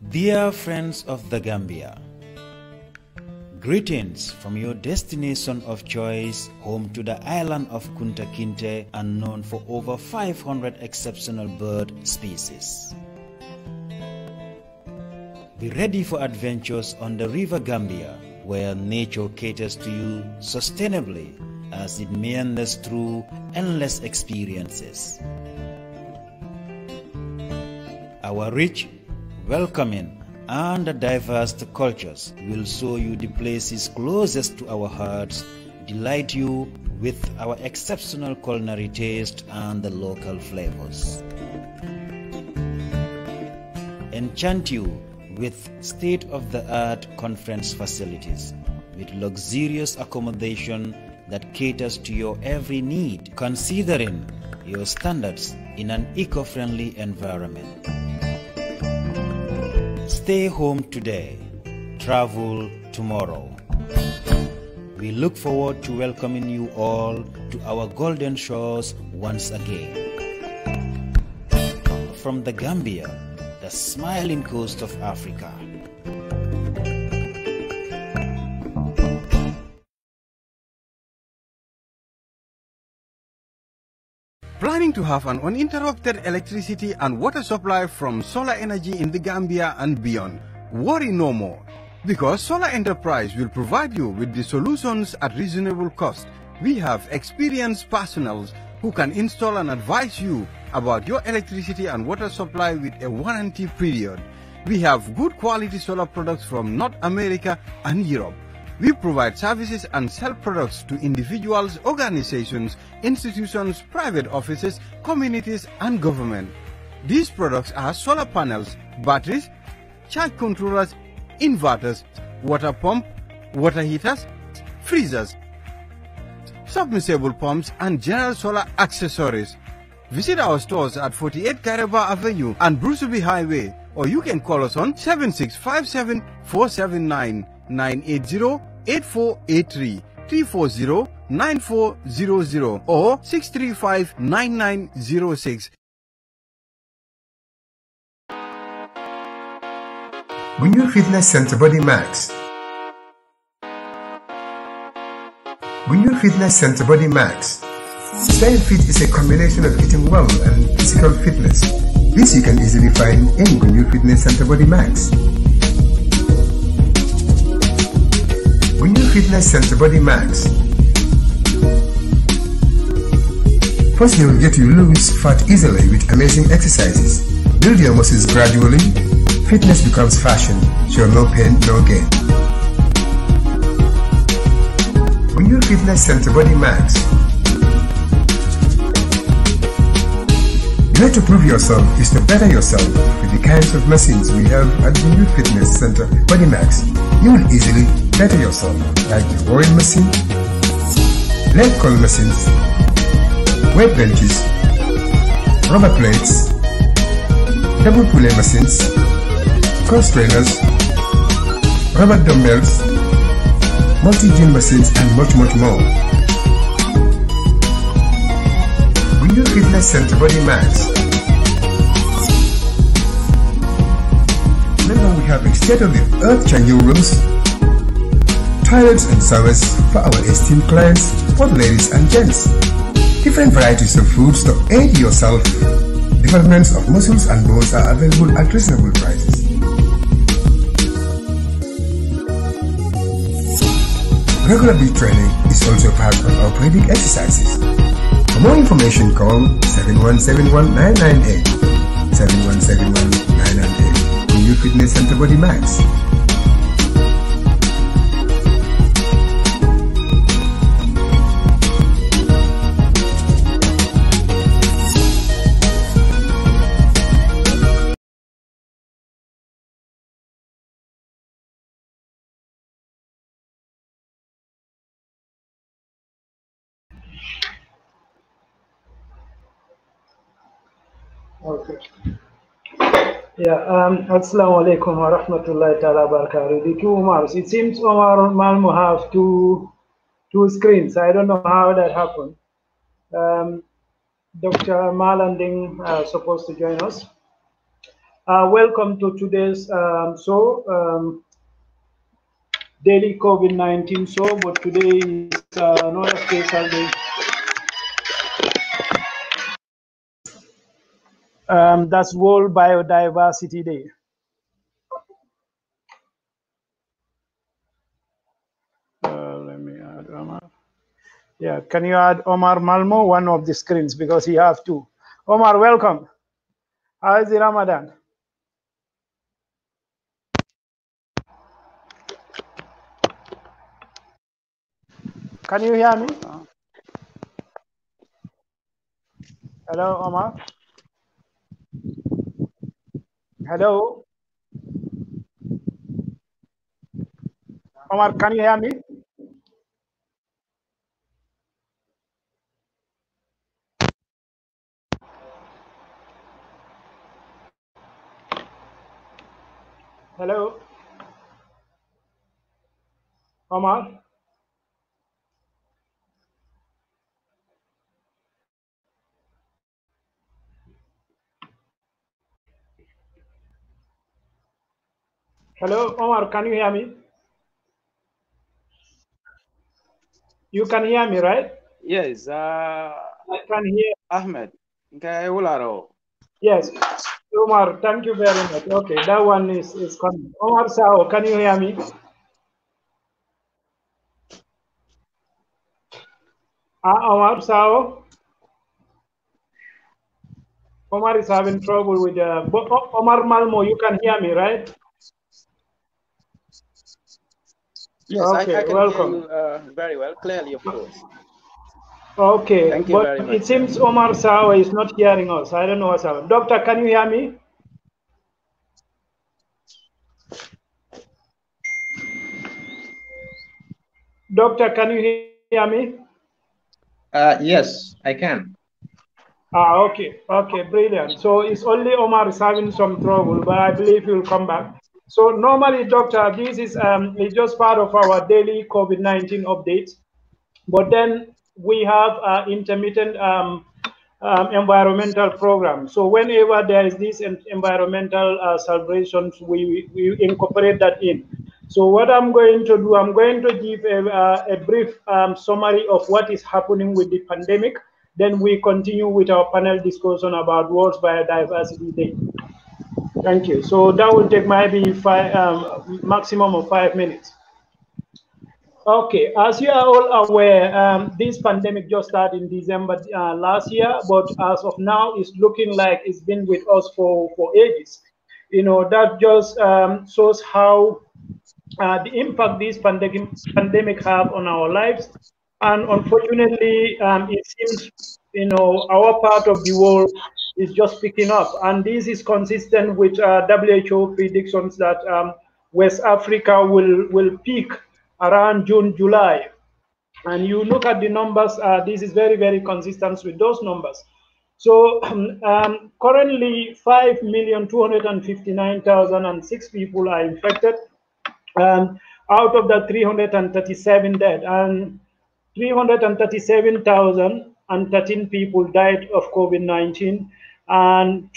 Dear friends of the Gambia, greetings from your destination of choice, home to the island of Kunta Kinte and known for over 500 exceptional bird species. Be ready for adventures on the River Gambia, where nature caters to you sustainably as it meanders through endless experiences. Our rich, welcoming, and diverse cultures will show you the places closest to our hearts, delight you with our exceptional culinary taste and the local flavors, enchant you with state-of-the-art conference facilities, with luxurious accommodation that caters to your every need, considering your standards in an eco-friendly environment. Stay home today, travel tomorrow. We look forward to welcoming you all to our golden shores once again. From the Gambia, the smiling coast of Africa. Planning to have an uninterrupted electricity and water supply from solar energy in the Gambia and beyond? Worry no more, because Solar Enterprise will provide you with the solutions at reasonable cost. We have experienced personnel who can install and advise you about your electricity and water supply with a warranty period. We have good quality solar products from North America and Europe. We provide services and sell products to individuals, organizations, institutions, private offices, communities, and government. These products are solar panels, batteries, charge controllers, inverters, water pump, water heaters, freezers, submersible pumps, and general solar accessories. Visit our stores at 48 Kairaba Avenue and Brusubi Highway, or you can call us on 7657 479 980-8483, 340-9400, or 635-9906. Bunyur Fitness Center Body Max. Bunyur Fitness Center Body Max. Staying fit is a combination of eating well and physical fitness. This you can easily find in Bunyur Fitness Center Body Max. Bunyur Fitness Center Body Max. First, you will get to lose fat easily with amazing exercises. Build your muscles gradually. Fitness becomes fashion, so no pain, no gain. Bunyur Fitness Center Body Max. The way to prove yourself is to better yourself with the kinds of machines we have at Bunyur Fitness Center Body Max. You will easily better yourself, like the rowing machine, leg curl machines, weight benches, rubber plates, double pulley machines, cross trainers, rubber dumbbells, multi-gym machines, and much more. Bunyur Fitness Center Body Max. Remember, we have a state-of-the-art changing rooms, toilets and showers for our esteemed clients, both ladies and gents. Different varieties of foods to aid your self-developments of muscles and bones are available at reasonable prices. Regular beat training is also part of our periodic exercises. For more information, call 7171998, 7171998, Bunyur Fitness Center Body Max. Okay. Yeah, Assalamu alaikum wa rahmatullahi ta'ala barakatuh. The two Omars. It seems Omar Malmo have two screens. I don't know how that happened. Dr. Malanding supposed to join us. Welcome to today's daily COVID-19 show, but today is not a special day. That's World Biodiversity Day. Let me add Omar. Yeah, can you add Omar Malmo, one of the screens, because he have two. Omar, welcome. How is the Ramadan? Can you hear me? Hello, Omar. Hello. Omar, can you hear me? Hello. Omar. Hello, Omar, can you hear me? You can hear me, right? Yes, I can hear. Ahmed. Yes. Omar, thank you very much. Okay, that one is coming. Omar Saho, can you hear me? Omar Saho? Omar is having trouble with Omar Malmo, you can hear me, right? Yes, okay, I can welcome. hear you very well, clearly, of course. Okay, Thank you very much. It seems Omar Saho is not hearing us. I don't know what's happening. Doctor, can you hear me? Doctor, can you hear me? Yes, I can. Okay, brilliant. So it's only Omar is having some trouble, but I believe he'll come back. So normally, doctor, this is it's just part of our daily COVID-19 updates. But then we have intermittent environmental program. So whenever there is this environmental celebrations, we incorporate that in. So what I'm going to do, I'm going to give a brief summary of what is happening with the pandemic. Then we continue with our panel discussion about World Biodiversity Day. Thank you. So that will take maybe maximum of 5 minutes. Okay, as you are all aware, this pandemic just started in December last year, but as of now, it's looking like it's been with us for ages. You know, that just shows how the impact this pandemic have on our lives. And unfortunately, it seems, you know, our part of the world is just picking up. And this is consistent with WHO predictions that West Africa will peak around June, July. And you look at the numbers, this is very, very consistent with those numbers. So currently 5,259,006 people are infected. Out of the 337 dead, and 337,013 people died of COVID-19, and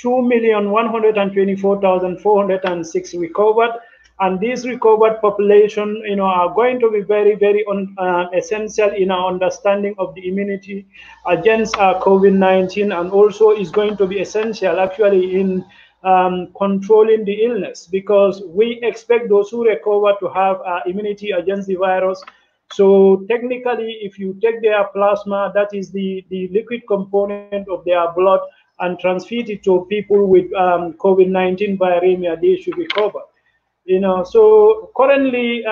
2,124,406 recovered. And this recovered population, you know, are going to be very, very essential in our understanding of the immunity against COVID-19, and also is going to be essential actually in controlling the illness, because we expect those who recover to have immunity against the virus. So technically, if you take their plasma, that is the liquid component of their blood, and transfuse it to people with COVID-19 viremia, they should recover. You know, so currently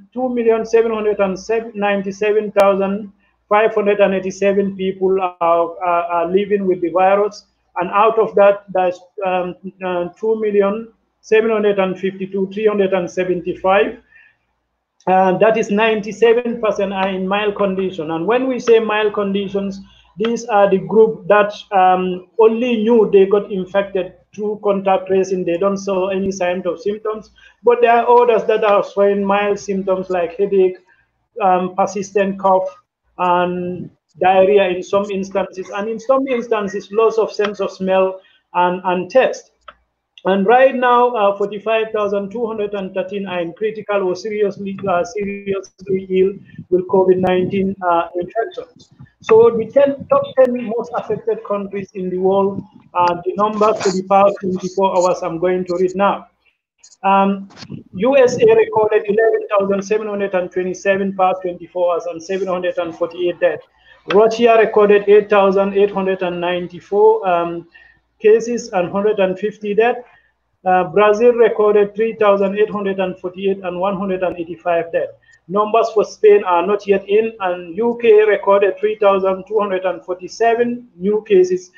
2,797,587 people are living with the virus, and out of that, there's 2,752,375. And that is 97% are in mild condition. And when we say mild conditions, these are the group that only knew they got infected through contact tracing. They don't show any signs of symptoms, but there are others that are showing mild symptoms like headache, persistent cough, and diarrhea in some instances, and in some instances, loss of sense of smell and taste. And right now, 45,213 are in critical or seriously ill with COVID-19 infections. So the top 10 most affected countries in the world, the numbers for the past 24 hours I'm going to read now. USA recorded 11,727 past 24 hours and 748 deaths. Russia recorded 8,894 cases and 150 deaths. Brazil recorded 3,848 and 185 deaths. Numbers for Spain are not yet in, and UK recorded 3,247 new cases,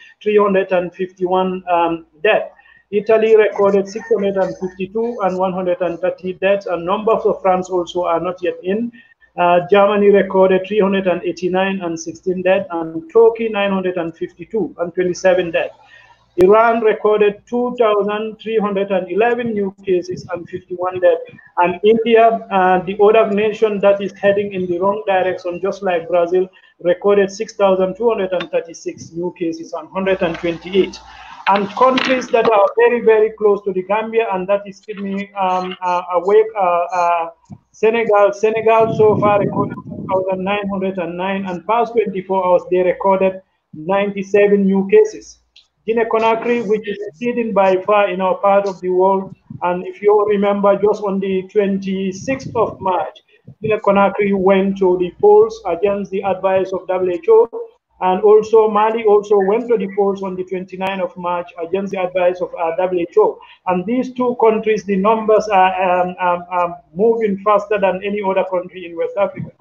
351 deaths. Italy recorded 652 and 130 deaths, and numbers for France also are not yet in. Germany recorded 389 and 16 deaths, and Turkey 952 and 27 deaths. Iran recorded 2,311 new cases and 51 deaths. And India, the other nation that is heading in the wrong direction, just like Brazil, recorded 6,236 new cases and 128. And countries that are very, very close to the Gambia, and that is keeping me awake, Senegal so far recorded 2,909, and past 24 hours they recorded 97 new cases. Guinea-Conakry, which is leading by far in our part of the world, and if you remember, just on the 26th of March, Guinea-Conakry went to the polls against the advice of WHO, and also Mali also went to the polls on the 29th of March against the advice of WHO. And these two countries, the numbers are moving faster than any other country in West Africa.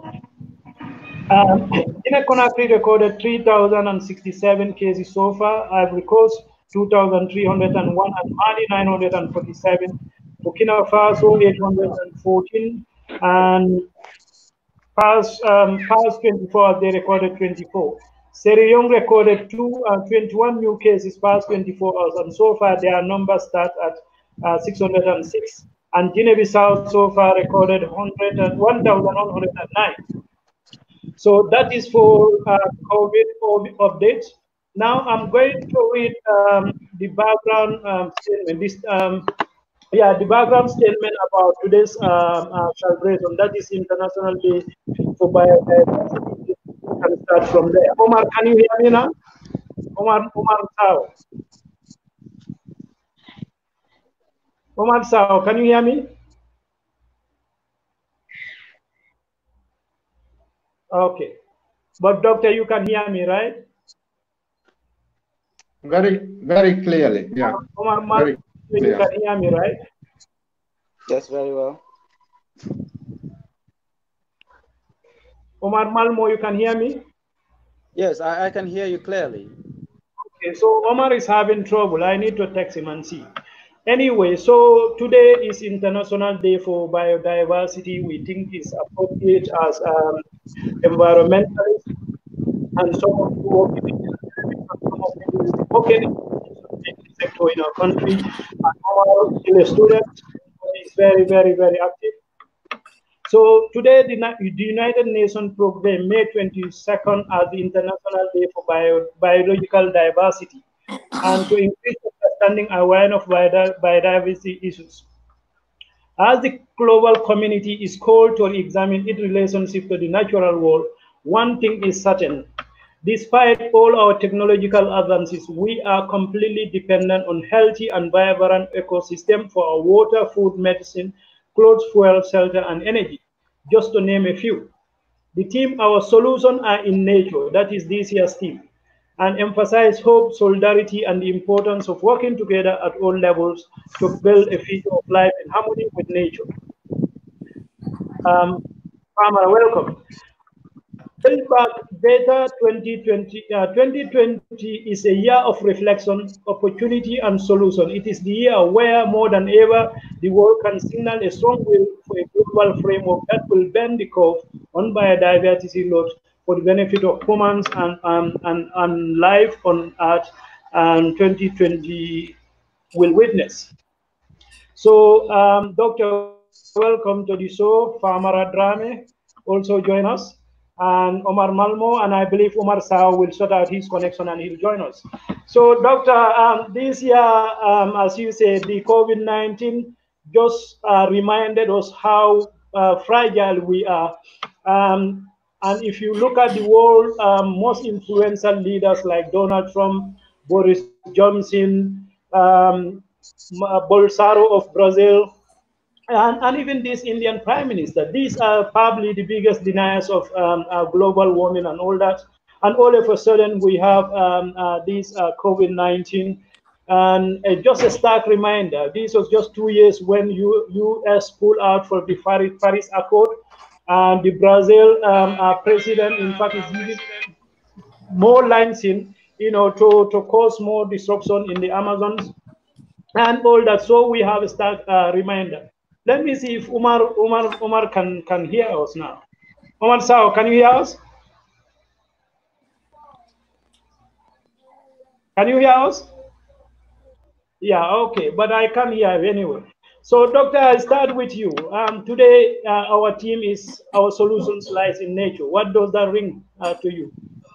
Guinea-Conakry recorded 3,067 cases so far, Ivory Coast 2,301, and Mali 947, Burkina Faso 814, and past 24 they recorded 24. Sierra Leone recorded 21 new cases past 24 hours, and so far their numbers start at 606. And Guinea-Bissau so far recorded 1,109. So that is for COVID updates. Now I'm going to read the background statement. The background statement about today's celebration. That is International Day for Biodiversity. Can start from there. Omar, can you hear me now? Omar Saho. Omar Saho, can you hear me? Okay. But doctor, you can hear me, right? Very, very clearly. Yeah. Omar Malmo, you can hear me, right? Yes, very well. Omar Malmo, you can hear me? Yes, I can hear you clearly. Okay, so Omar is having trouble. I need to text him and see. Anyway, so today is International Day for Biodiversity. We think it's appropriate as environmentalists and some of who work in the sector in our country. And Omar is a student. He's very, very, very active. So today, the United Nations proclaimed May 22nd as the International Day for Biological Diversity, and to increase understanding awareness of biodiversity issues. As the global community is called to examine its relationship to the natural world, one thing is certain. Despite all our technological advances, we are completely dependent on healthy and vibrant ecosystem for our water, food, medicine, clothes, fuel, shelter, and energy, just to name a few. The theme, our solutions are in nature, that is this year's theme, and emphasize hope, solidarity, and the importance of working together at all levels to build a future of life in harmony with nature. Famara, welcome. Build Back Better 2020. 2020 is a year of reflection, opportunity, and solution. It is the year where, more than ever, the world can signal a strong will for a global framework that will bend the curve on biodiversity loss for the benefit of humans and life on Earth, and 2020 will witness. So, Doctor, welcome to the show. Famara Drammeh also join us, and Omar Malmo, and I believe Omar Saho will sort out his connection and he'll join us. So, Doctor, this year, as you said, the COVID-19 just reminded us how fragile we are. And if you look at the world, most influential leaders like Donald Trump, Boris Johnson, Bolsonaro of Brazil, and even this Indian Prime Minister, these are probably the biggest deniers of global warming and all that. And all of a sudden, we have this COVID-19. And just a stark reminder, this was just 2 years when U.S. pulled out for the Paris Accord. And the Brazil president, in fact, is using more lines in, to cause more disruption in the Amazons and all that. So we have a stark reminder. Let me see if Umar can hear us now. Omar Saho, can you hear us? Can you hear us? Yeah, okay, but I can't hear anyway. So, Doctor, I start with you. Today, our team is Our Solutions Lies in Nature. What does that ring to you?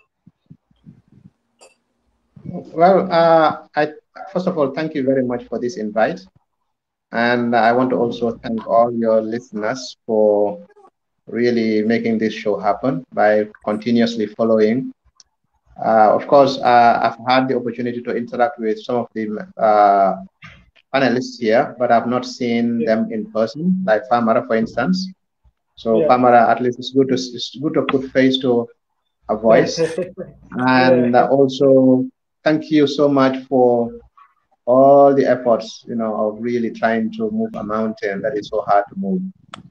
Well, first of all, thank you very much for this invite. And I want to also thank all your listeners for really making this show happen by continuously following. Of course, I've had the opportunity to interact with some of the panelists here, but I've not seen them in person, like Famara, for instance. So, yeah. Famara, at least it's good to put face to a voice. And also, thank you so much for all the efforts, of really trying to move a mountain that is so hard to move.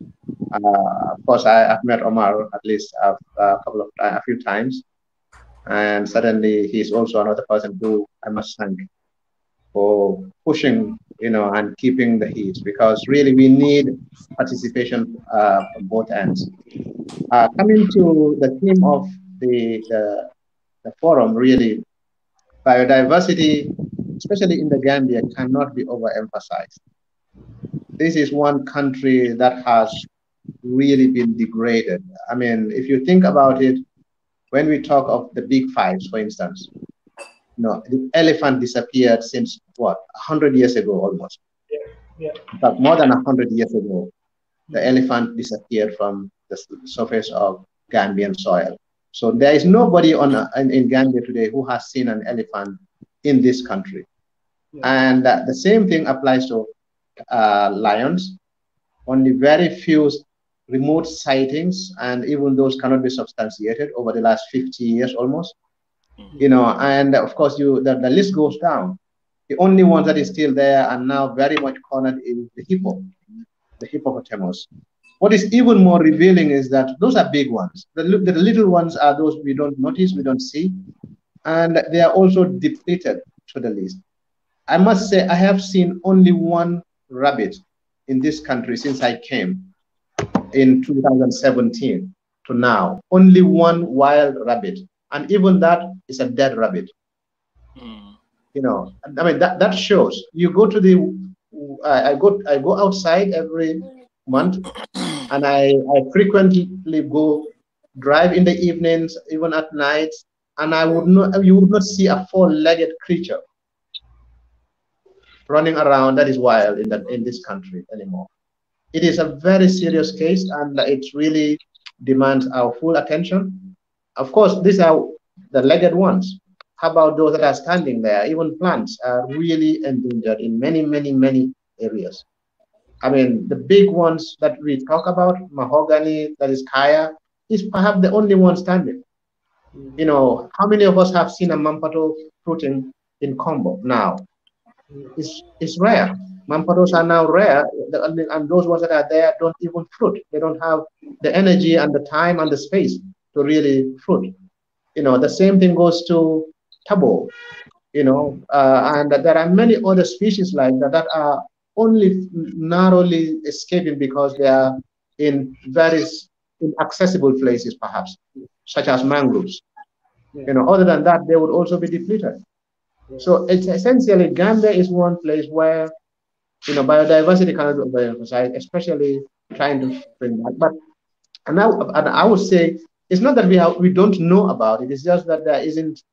Of course, I've met Omar at least a few times, and suddenly he's also another person who I must thank for pushing, and keeping the heat, because really we need participation from both ends. Coming to the theme of the forum, really, biodiversity, especially in the Gambia, cannot be overemphasized. This is one country that has really been degraded. I mean, if you think about it, when we talk of the big fives, for instance, the elephant disappeared since what, 100 years ago almost. Yeah. In fact, more than 100 years ago, the elephant disappeared from the surface of Gambian soil. So there is nobody in Gambia today who has seen an elephant in this country. Yeah. And the same thing applies to lions. Only very few remote sightings, and even those cannot be substantiated over the last 50 years almost. And of course, the list goes down. The only ones that is still there and now very much cornered is the hippopotamus. What is even more revealing is that those are big ones. The little ones are those we don't notice, we don't see, and they are also depleted to the least. I must say, I have seen only one rabbit in this country since I came in 2017 to now. Only one wild rabbit, and even that is a dead rabbit. I mean, that shows. You go to the I go outside every month, and I frequently drive in the evenings, even at night, and you would not see a four-legged creature running around that is wild in this country anymore. It is a very serious case, and it really demands our full attention. Of course, these are the legged ones. How about those that are standing there? Even plants are really endangered in many, many, many areas. I mean, the big ones that we talk about, mahogany, that is kaya, is perhaps the only one standing. How many of us have seen a mampato fruiting in Combo now? It's rare. Mampatos are now rare, and those ones that are there don't even fruit. They don't have the energy and the time and the space to really fruit. The same thing goes to tabo, and there are many other species like that are only narrowly escaping because they are in very inaccessible places, perhaps, such as mangroves. Other than that, they would also be depleted. So it's essentially, Gambia is one place where, biodiversity cannot be overemphasized, especially trying to bring that. But and I would say it's not that we don't know about it. It's just that there isn't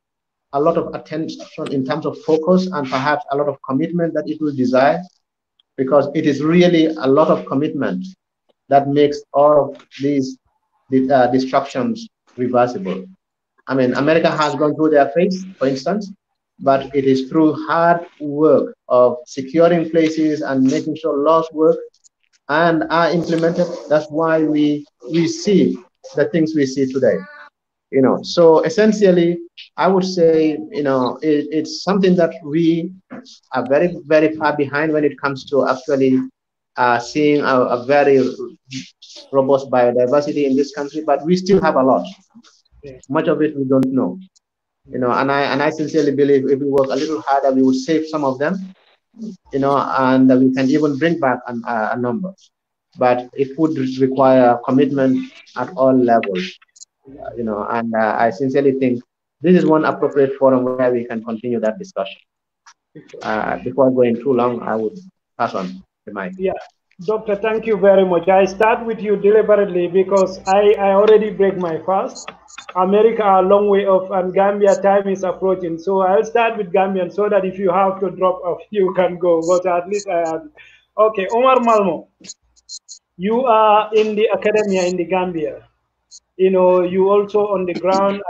a lot of attention in terms of focus and perhaps a lot of commitment that it will desire, because it is really a lot of commitment that makes all of these destructions reversible. I mean, America has gone through their phase, for instance, but it is through hard work of securing places and making sure laws work and are implemented. That's why we see the things we see today. So essentially, I would say, it's something that we are very, very far behind when it comes to actually seeing a very robust biodiversity in this country, but we still have a lot. Much of it we don't know. And I sincerely believe if we work a little harder, we will save some of them, and we can even bring back a number. But it would require commitment at all levels, and I sincerely think this is one appropriate forum where we can continue that discussion. Before going too long, I would pass on the mic. Yeah. Doctor, thank you very much. I start with you deliberately because I already break my fast. America a long way off and Gambia time is approaching. So I'll start with Gambian so that if you have to drop off, you can go. But at least I have. Okay, Omar Malmo, you are in the academia in the Gambia. You also on the ground.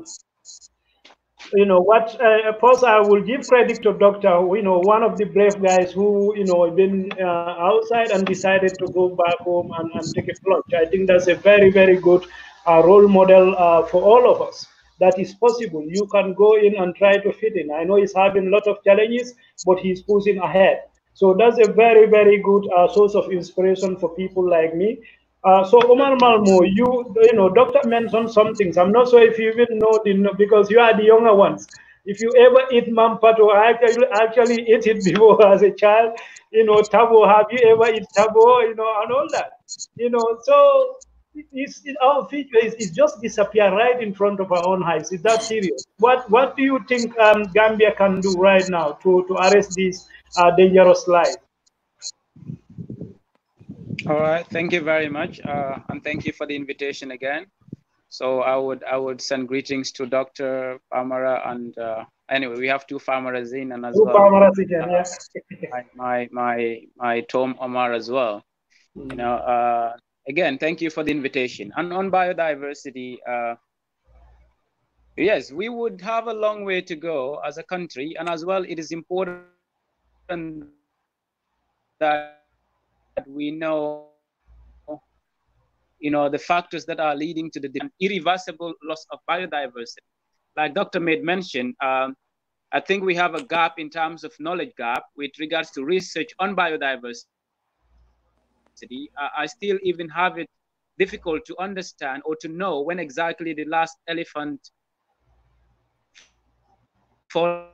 First I will give credit to Doctor, one of the brave guys who, been outside and decided to go back home and take a plunge. I think that's a very, very good role model for all of us. That is possible. You can go in and try to fit in. I know he's having a lot of challenges, but he's pushing ahead. So that's a very, very good source of inspiration for people like me. So Omar Malmo, Doctor mentioned some things. I'm not sure if you even know because you are the younger ones. If you ever eat mampato, I actually ate it before as a child. Tabo, have you ever eat tabo? And all that. So our future is just disappear right in front of our own eyes. Is that serious? What do you think Gambia can do right now to arrest this dangerous life? All right, thank you very much, and thank you for the invitation again. So I would send greetings to Dr. Famara, and anyway, we have two Famaras in and as well. My Tom Omar as well. Again, thank you for the invitation. And on biodiversity, yes, we would have a long way to go as a country, and as well, it is important that we know, the factors that are leading to the irreversible loss of biodiversity. Like Dr. made mention, I think we have a gap in terms of knowledge gap with regards to research on biodiversity. I still even have it difficult to understand or to know when exactly the last elephant fall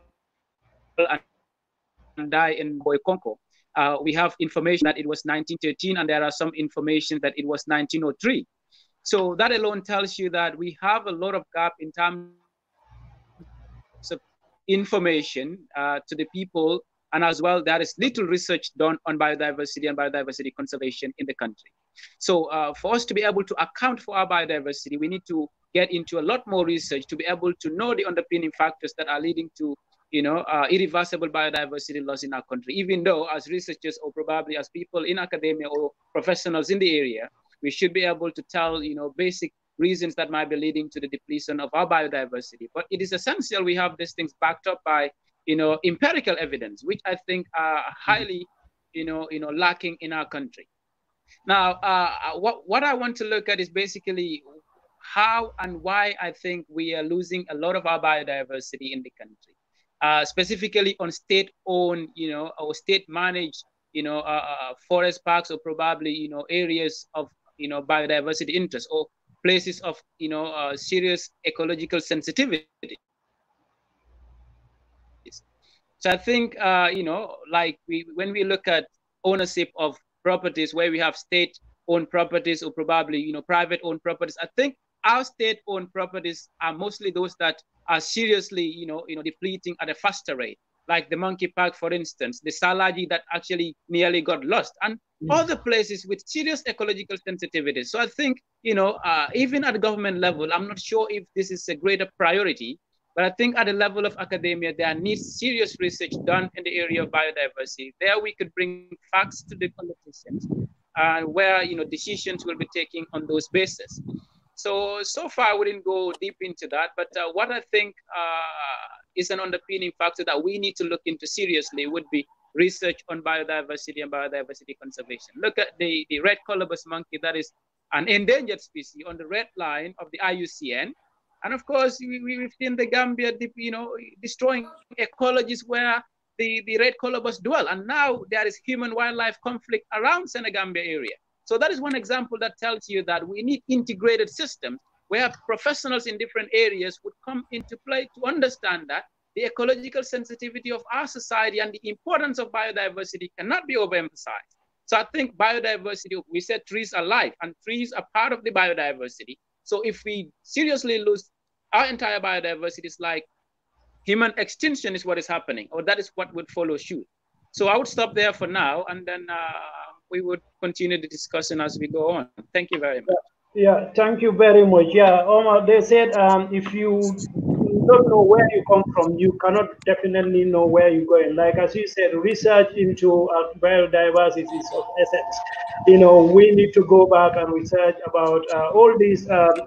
and die in Boykonko. We have information that it was 1913, and there are some information that it was 1903. So that alone tells you that we have a lot of gap in terms of information to the people, and as well, there is little research done on biodiversity and biodiversity conservation in the country. So for us to be able to account for our biodiversity, we need to get into a lot more research to be able to know the underpinning factors that are leading to irreversible biodiversity loss in our country, even though as researchers or probably as people in academia or professionals in the area, we should be able to tell, basic reasons that might be leading to the depletion of our biodiversity. But it is essential we have these things backed up by, empirical evidence, which I think are highly, lacking in our country. Now, what I want to look at is basically how and why I think we are losing a lot of our biodiversity in the country. Specifically on state-owned, or state-managed, forest parks, or probably, areas of, biodiversity interest, or places of, serious ecological sensitivity. So I think, when we look at ownership of properties where we have state-owned properties or probably, private-owned properties, I think our state-owned properties are mostly those that are seriously, depleting at a faster rate, like the Monkey Park, for instance, the Salaji that actually nearly got lost, and other places with serious ecological sensitivities. So I think, even at the government level, I'm not sure if this is a greater priority, But I think at the level of academia, there needs serious research done in the area of biodiversity. There we could bring facts to the politicians, where decisions will be taken on those bases. So far we didn't go deep into that, but what I think is an underpinning factor that we need to look into seriously would be research on biodiversity and biodiversity conservation. Look at the red colobus monkey, that is an endangered species on the red line of the IUCN. And of course, we've seen the Gambia, destroying ecologies where the red colobus dwell. And now there is human-wildlife conflict around Senegambia area. So that is one example that tells you that we need integrated systems where professionals in different areas would come into play to understand that the ecological sensitivity of our society and the importance of biodiversity cannot be overemphasized. So I think biodiversity, we said trees are life and trees are part of the biodiversity. So if we seriously lose our entire biodiversity, it's like human extinction is what is happening, or that is what would follow suit. So I would stop there for now, and then we would continue the discussion as we go on. Thank you very much. Yeah, thank you very much. Yeah, Omar, they said if you don't know where you come from, you cannot definitely know where you're going. Like as you said, research into biodiversity is of essence. We need to go back and research about all these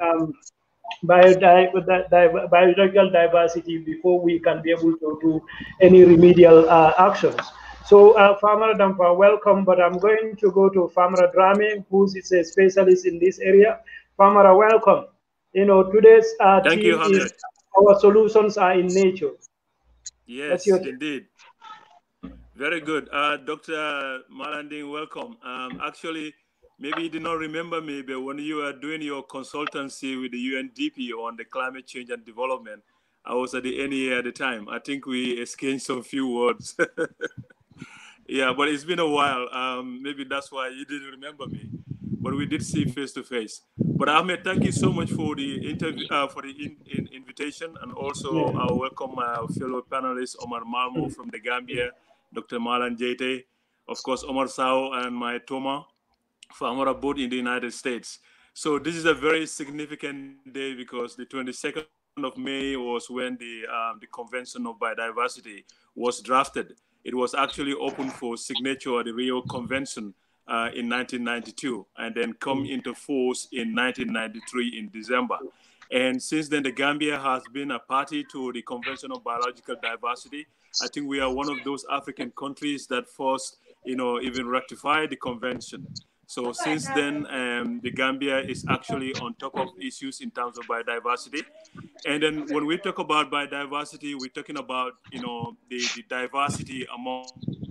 biological diversity before we can be able to do any remedial actions. So Famara Drammeh, welcome, but I'm going to go to Famara Drammeh, who is a specialist in this area. Famara, welcome. Today's theme is our solutions are in nature. Yes, indeed. Very good. Dr. Malanding, welcome. Actually, maybe you did not remember me, but when you were doing your consultancy with the UNDP on the climate change and development, I was at the NEA at the time. I think we exchanged some few words. Yeah, but it's been a while. Maybe that's why you didn't remember me. But we did see face to face. But Ahmed, thank you so much for the interview, for the invitation, and also I welcome my fellow panelists, Omar Malmo from the Gambia, Dr. Malan Jete, of course Omar Saho, and my Toma Famara, both in the United States. So this is a very significant day because the 22nd of May was when the Convention of Biodiversity was drafted. It was actually open for signature at the Rio Convention in 1992, and then come into force in 1993 in December. And since then, the Gambia has been a party to the Convention of Biological Diversity. I think we are one of those African countries that first, even ratified the convention. So since then, the Gambia is actually on top of issues in terms of biodiversity. And then when we talk about biodiversity, we're talking about, the diversity among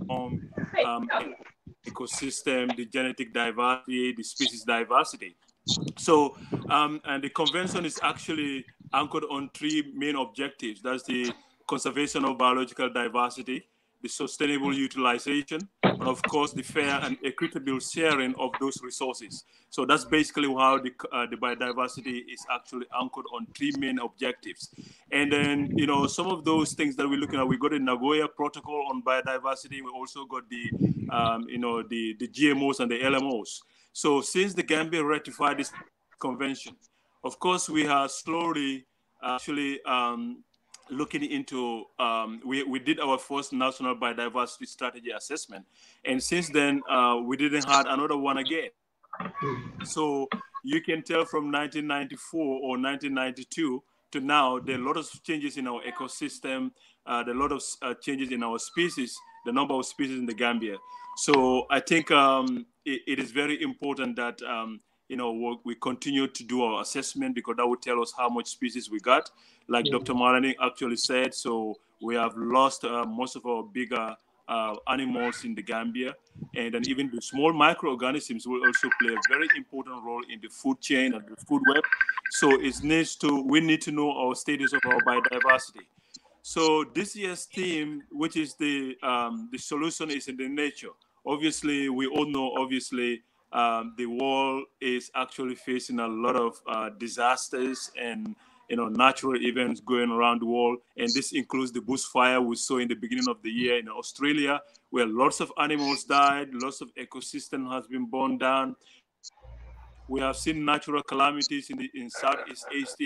ecosystem, the genetic diversity, the species diversity. So, and the convention is actually anchored on three main objectives. That's the conservation of biological diversity, the sustainable utilization, and of course, the fair and equitable sharing of those resources. So that's basically how the biodiversity is actually anchored on three main objectives. And then, some of those things that we're looking at, we got the Nagoya Protocol on biodiversity. We also got the, the GMOs and the LMOs. So since the Gambia ratified this convention, of course, we are slowly actually looking into, we did our first national biodiversity strategy assessment. And since then, we didn't have another one again. So you can tell from 1994 or 1992 to now, there are a lot of changes in our ecosystem, there are a lot of changes in our species, the number of species in the Gambia. So I think it is very important that we continue to do our assessment, because that would tell us how much species we got. Like Dr. Marani actually said, so we have lost most of our bigger animals in the Gambia, and then even the small microorganisms will also play a very important role in the food chain and the food web. So we need to know our status of our biodiversity. So this year's theme, which is the solution is in the nature. Obviously, we all know, the world is actually facing a lot of disasters and natural events going around the world. And this includes the bushfire we saw in the beginning of the year in Australia, where lots of animals died, lots of ecosystem has been burned down. We have seen natural calamities in Southeast Asia,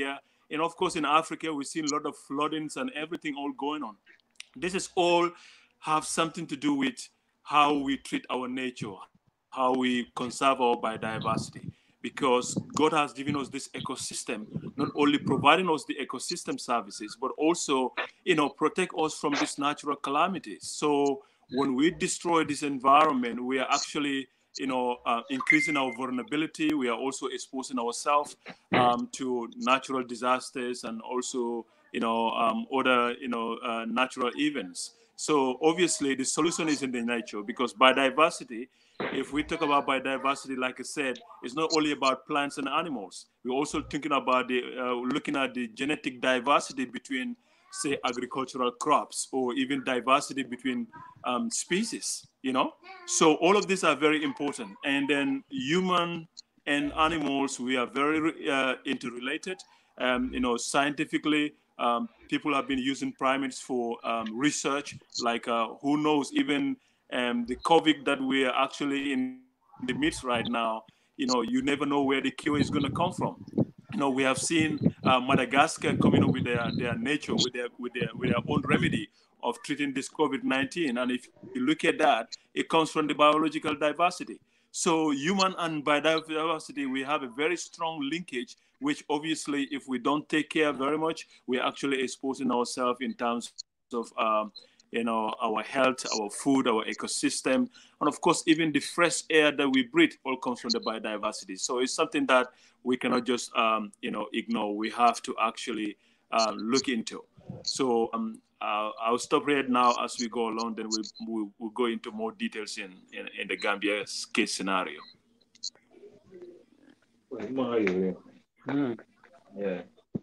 And of course, in Africa, we've seen a lot of floodings and everything all going on. This is all have something to do with how we treat our nature, how we conserve our biodiversity. Because God has given us this ecosystem, not only providing us the ecosystem services, but also, protect us from these natural calamities. So when we destroy this environment, we are actually, increasing our vulnerability. We are also exposing ourselves to natural disasters and also, other, natural events. So obviously the solution is in the nature, because biodiversity, if we talk about biodiversity, like I said, it's not only about plants and animals. We're also thinking about looking at the genetic diversity between, say, agricultural crops, or even diversity between species, So all of these are very important. And then human and animals, we are very interrelated. Scientifically, people have been using primates for research, like who knows, even the COVID that we are actually in the midst right now, you never know where the cure is going to come from. We have seen Madagascar coming up with their nature, with their own remedy of treating this COVID-19. And if you look at that, it comes from the biological diversity. So human and biodiversity, we have a very strong linkage, which obviously, if we don't take care very much, we're actually exposing ourselves in terms of our health, our food, our ecosystem, and of course, even the fresh air that we breathe all comes from the biodiversity. So it's something that we cannot just, ignore. We have to actually look into. So I'll stop right now. As we go along, then we'll go into more details in the Gambia case scenario. Yeah.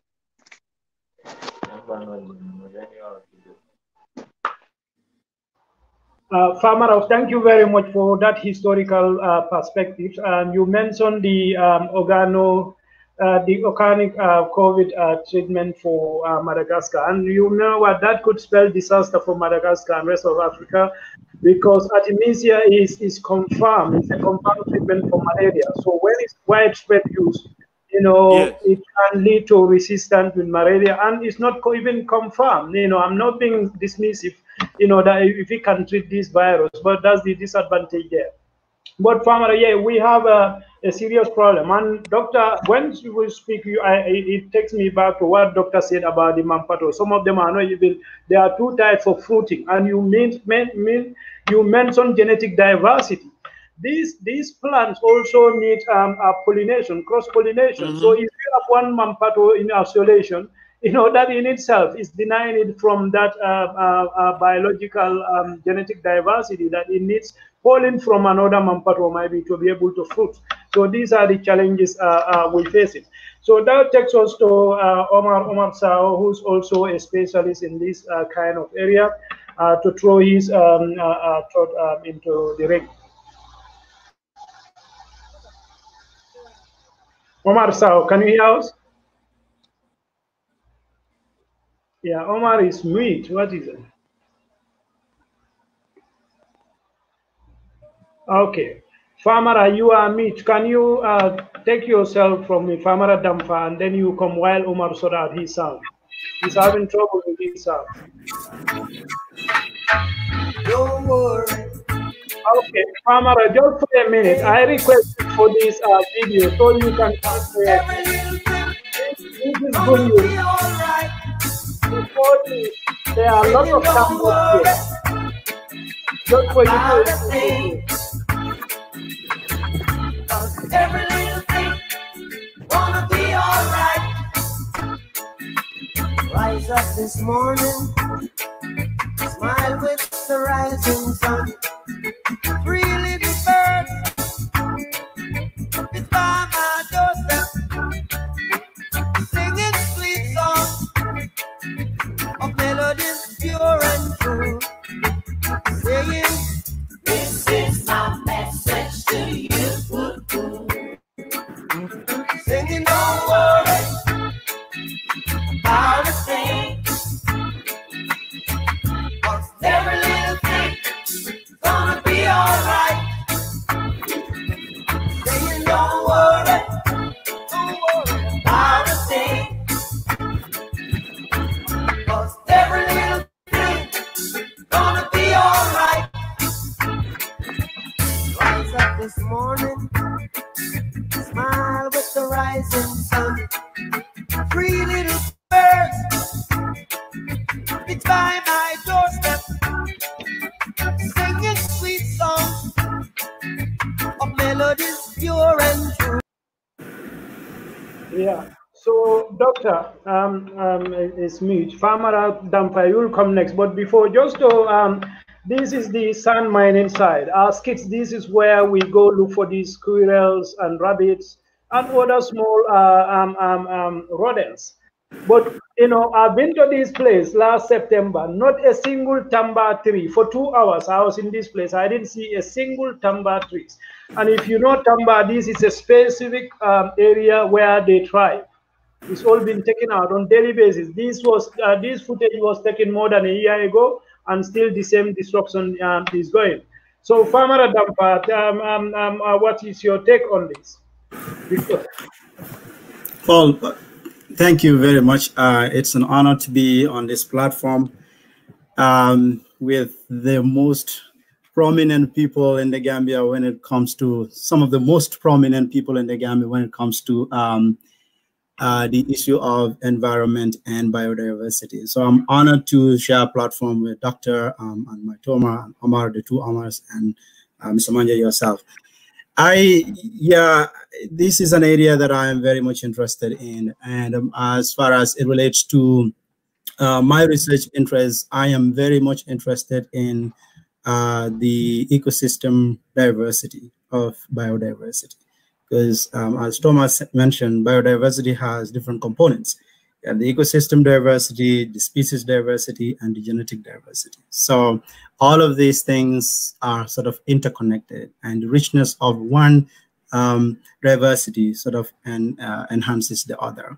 Famara, thank you very much for that historical perspective. You mentioned the organic COVID treatment for Madagascar, and you know what, that could spell disaster for Madagascar and rest of Africa, because Artemisia is confirmed. It's a confirmed treatment for malaria. So when it's widespread use, Yes. it can lead to resistance with malaria, and it's not even confirmed. I'm not being dismissive, that if we can treat this virus, but that's the disadvantage there. But Famara, yeah, we have a serious problem. And doctor, when we speak, it takes me back to what doctor said about the mampato. Some of them are not even, there are two types of fruiting, and you mentioned genetic diversity. These plants also need pollination, cross-pollination. Mm-hmm. So if you have one mampato in isolation, that in itself is denying it from that biological genetic diversity that it needs pollen from another mampato maybe to be able to fruit. So these are the challenges we face it. So that takes us to Omar Saho, who's also a specialist in this kind of area, to throw his thought into the ring. Omar Saho, can you hear us? Yeah, Omar is mute. What is it? Okay. Famara, you are mute. Can you take yourself from the Famara Drammeh and then you come while Omar sort out his sound? He's having trouble with his sound. Don't worry. Okay, Famara, just for a minute. I requested for this video so you can translate. This is good news. There are lots of cameras here. Just for you to see. Every little thing gonna be alright. Rise up this morning, smile with the rising sun. Three little birds, it's by my doorstep, singing sweet songs of melodies pure and true, saying, this is my message to you. Singing, don't worry about a thing, 'cause every little thing rise up this morning, smile with the rising sun. Three little birds, it's by my doorstep, singing sweet songs of melodies pure and true. Yeah. So, Doctor, it's me. Famara Drammeh, you'll come next. But before, just to, this is the sand mining side. Our skits, this is where we go look for these squirrels and rabbits and other small rodents. But, you know, I've been to this place last September, not a single tamba tree. For 2 hours, I was in this place. I didn't see a single tamba tree. And if you know tamba, this is a specific area where they thrive. It's all been taken out on daily basis. This footage was taken more than a year ago, and still the same destruction is going. So, Famara Drammeh, what is your take on this? Well, thank you very much. It's an honor to be on this platform with the most prominent people in the Gambia when it comes to some of the most prominent people in the Gambia when it comes to the issue of environment and biodiversity. So I'm honored to share a platform with Dr. and my Omar and Omar, the two Omars, and Mr. Manjang yourself. This is an area that I am very much interested in. And as far as it relates to my research interests, I am very much interested in the ecosystem diversity of biodiversity. Because as Thomas mentioned, biodiversity has different components. You have the ecosystem diversity, the species diversity, and the genetic diversity. So all of these things are sort of interconnected, and the richness of one diversity sort of enhances the other.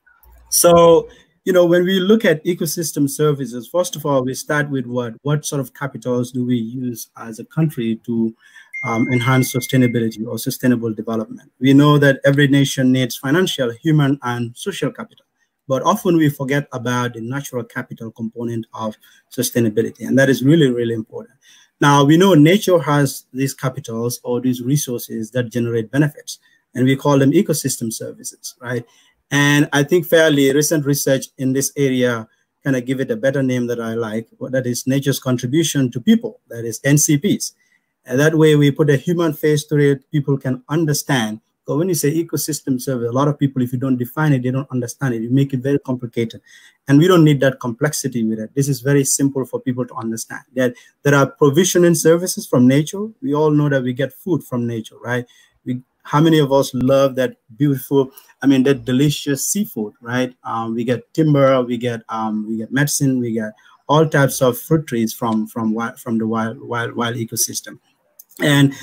So, you know, when we look at ecosystem services, first of all, we start with what sort of capitals do we use as a country to enhance sustainability or sustainable development. We know that every nation needs financial, human, and social capital, but often we forget about the natural capital component of sustainability, and that is really, really important. Now, we know nature has these capitals or these resources that generate benefits, and we call them ecosystem services, right? And I think fairly recent research in this area kind of give it a better name that I like, that is nature's contribution to people, that is NCPs. And that way we put a human face to it, people can understand. But when you say ecosystem service, a lot of people, if you don't define it, they don't understand it. You make it very complicated. And we don't need that complexity with it. This is very simple for people to understand. That there are provisioning services from nature. We all know that we get food from nature, right? How many of us love that beautiful, that delicious seafood, right? We get timber, we get medicine, we get all types of fruit trees from the wild ecosystem. And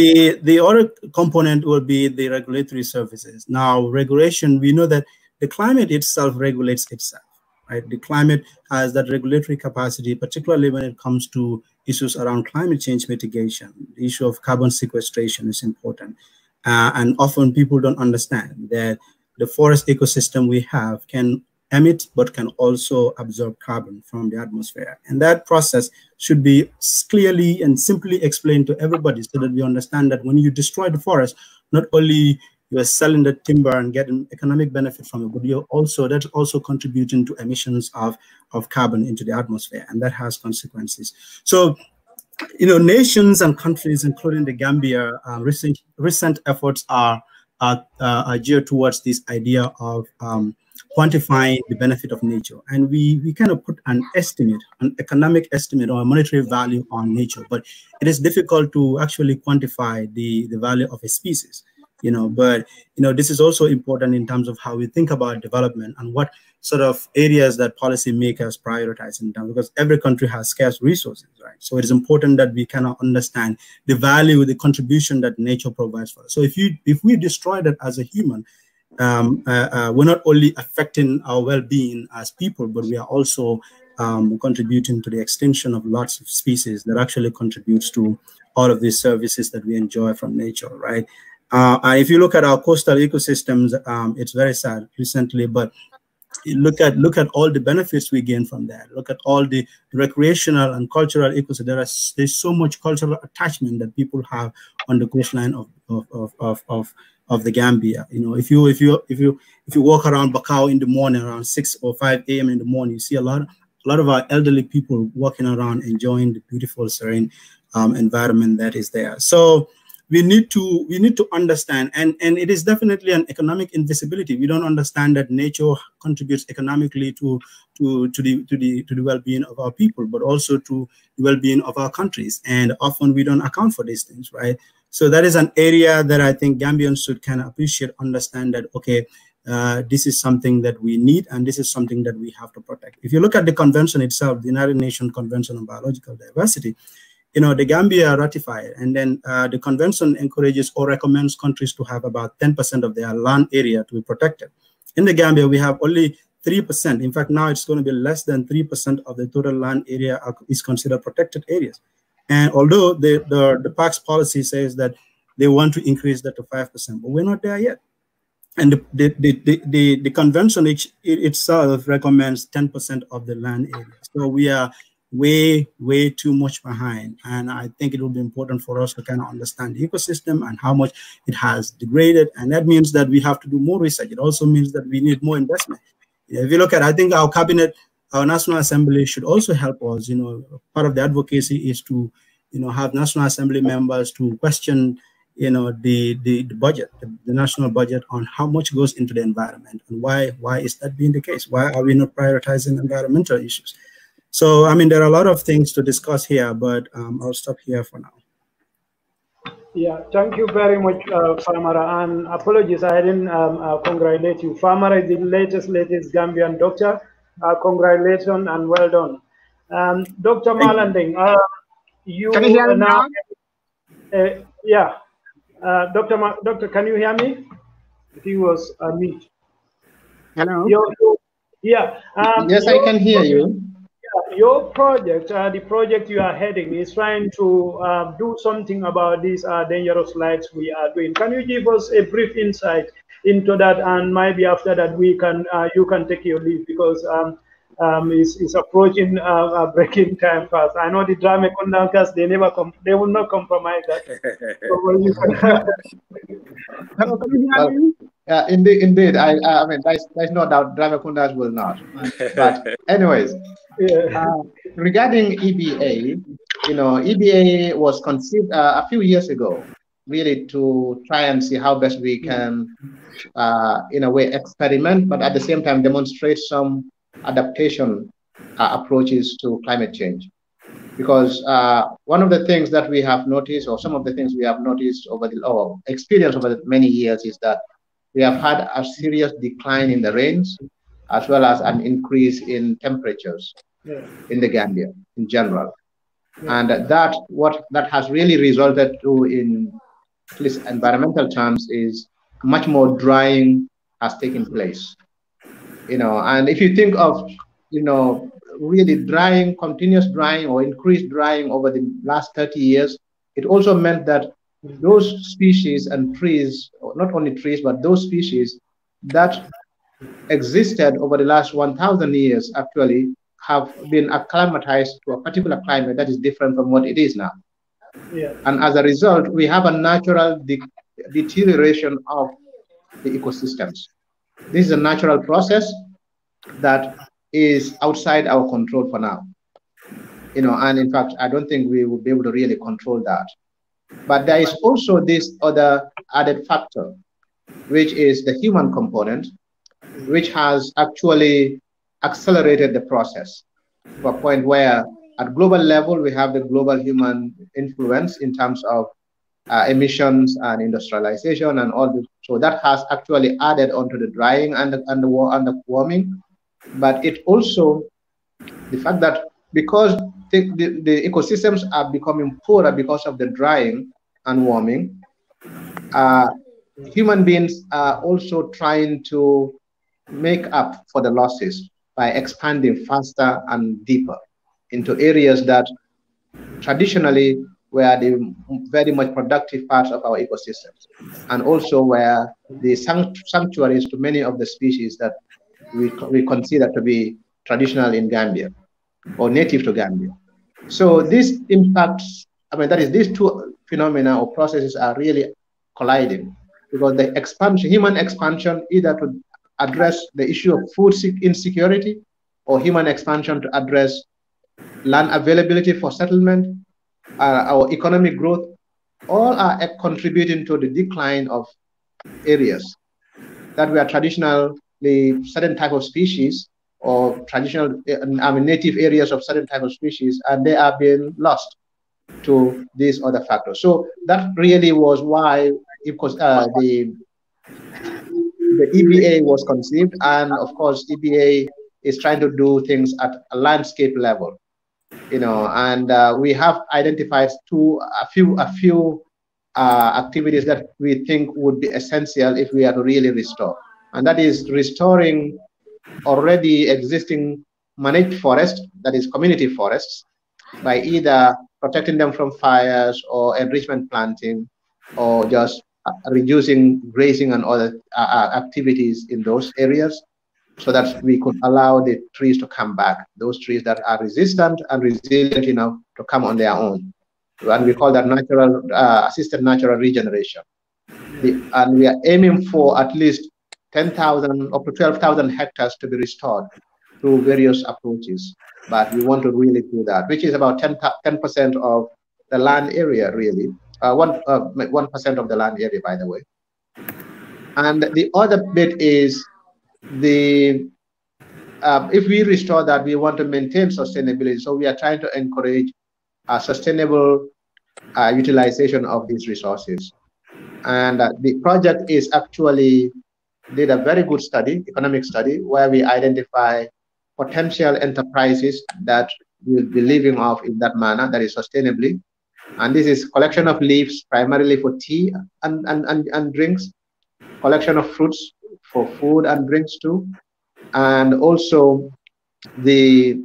the other component will be the regulatory services. Now, regulation, we know that the climate itself regulates itself, right? The climate has that regulatory capacity, particularly when it comes to issues around climate change mitigation. The issue of carbon sequestration is important. And often people don't understand that the forest ecosystem we have can emit, but can also absorb carbon from the atmosphere. And that process should be clearly and simply explained to everybody so that we understand that when you destroy the forest, not only you are selling the timber and getting economic benefit from it, but that's also contributing to emissions of carbon into the atmosphere, and that has consequences. So, you know, nations and countries, including the Gambia, recent efforts are geared towards this idea of quantifying the benefit of nature. And we kind of put an estimate, an economic estimate or a monetary value on nature, but it is difficult to actually quantify the value of a species, you know. But, you know, this is also important in terms of how we think about development and what sort of areas that policymakers prioritize in terms, because every country has scarce resources, right? So it is important that we kind of understand the value, the contribution that nature provides for us. So if we destroy that as a human, we're not only affecting our well-being as people, but we are also contributing to the extinction of lots of species that actually contributes to all of these services that we enjoy from nature, right? And if you look at our coastal ecosystems, it's very sad recently, but look at all the benefits we gain from that. Look at all the recreational and cultural ecosystem. There's so much cultural attachment that people have on the coastline of the Gambia. You know, if you walk around Bakau in the morning around 6 or 5 a.m. in the morning, you see a lot of our elderly people walking around enjoying the beautiful, serene environment that is there. So we need to understand, and it is definitely an economic invisibility. We don't understand that nature contributes economically to the well-being of our people, but also to the well-being of our countries. And often we don't account for these things, right? So that is an area that I think Gambians should kind of appreciate, understand that, okay, this is something that we need, and this is something that we have to protect. If you look at the convention itself, the United Nations Convention on Biological Diversity, you know, the Gambia ratified, and then the convention encourages or recommends countries to have about 10% of their land area to be protected. In the Gambia, we have only 3%. In fact, now it's going to be less than 3% of the total land area is considered protected areas. And although the parks policy says that they want to increase that to 5%, but we're not there yet. And the convention itself recommends 10% of the land area. So we are way too much behind, and I think it will be important for us to kind of understand the ecosystem and how much it has degraded, and that means that we have to do more research. It also means that we need more investment. If you look at, I think our cabinet, our National Assembly should also help us. You know, part of the advocacy is to, you know, have National Assembly members to question, you know, the budget, the national budget, on how much goes into the environment, and why is that being the case? Why are we not prioritizing environmental issues? So, I mean, there are a lot of things to discuss here, but I'll stop here for now. Yeah, thank you very much, Famara, and apologies, I didn't congratulate you. Famara is the latest Gambian doctor. Congratulations and well done. Dr. Malanding, you can you hear me now? Yeah, Doctor, can you hear me? He was mute. Hello. Yeah. Yes, I can hear you. Your project, the project you are heading, is trying to do something about these dangerous lights we are doing. Can you give us a brief insight into that, and maybe after that we can you can take your leave, because it's approaching breaking time fast. I know the Drammeh Kundankas, they will not compromise that. Yeah, indeed. I mean, there's no doubt Drammeh Kundas will not. But anyways, regarding EBA, you know, EBA was conceived a few years ago, really to try and see how best we can, in a way, experiment, but at the same time demonstrate some adaptation approaches to climate change. Because one of the things that we have noticed, or some of the things we have noticed or experienced over the many years, is that we have had a serious decline in the rains, as well as an increase in temperatures in the Gambia in general. And what that has really resulted to, in at least environmental terms, is much more drying has taken place. You know, and if you think of, you know, really drying, continuous drying or increased drying over the last 30 years, it also meant that those species and trees, not only trees, but those species that existed over the last 1,000 years actually have been acclimatized to a particular climate that is different from what it is now. Yeah. And as a result, we have a natural deterioration of the ecosystems. This is a natural process that is outside our control for now. You know, and in fact, I don't think we will be able to really control that. But there is also this other added factor, which is the human component, which has actually accelerated the process to a point where at global level, we have the global human influence in terms of emissions and industrialization and all this. So that has actually added onto the drying and the warming. But it also, the fact that because the ecosystems are becoming poorer because of the drying and warming, human beings are also trying to make up for the losses by expanding faster and deeper into areas that traditionally were the very much productive parts of our ecosystems, and also where the sanctuaries to many of the species that we consider to be traditional in Gambia or native to Gambia. So this impacts, that is, these two phenomena or processes are really colliding, because the expansion, human expansion, either to address the issue of food insecurity, or human expansion to address land availability for settlement, our economic growth, all are contributing to the decline of areas that were traditionally certain type of species, or traditional native areas of certain type of species, and they are being lost to these other factors. So that really was why the EBA was conceived, and of course EBA is trying to do things at a landscape level, and we have identified a few activities that we think would be essential if we are to really restore, and that is restoring already existing managed forests, that is community forests, by either protecting them from fires or enrichment planting, or just reducing grazing and other activities in those areas, so that we could allow the trees to come back, those trees that are resistant and resilient enough to come on their own. And we call that natural, assisted natural regeneration. And we are aiming for at least 10,000 up to 12,000 hectares to be restored through various approaches. But we want to really do that, which is about 10% of the land area, really. 1% of the land area, by the way. And the other bit is if we restore that, we want to maintain sustainability. So we are trying to encourage sustainable utilization of these resources. And the project is actually did a very good study, economic study, where we identify potential enterprises that will be living off in that manner, that is sustainably. And this is collection of leaves primarily for tea and drinks, collection of fruits for food and drinks too, and also the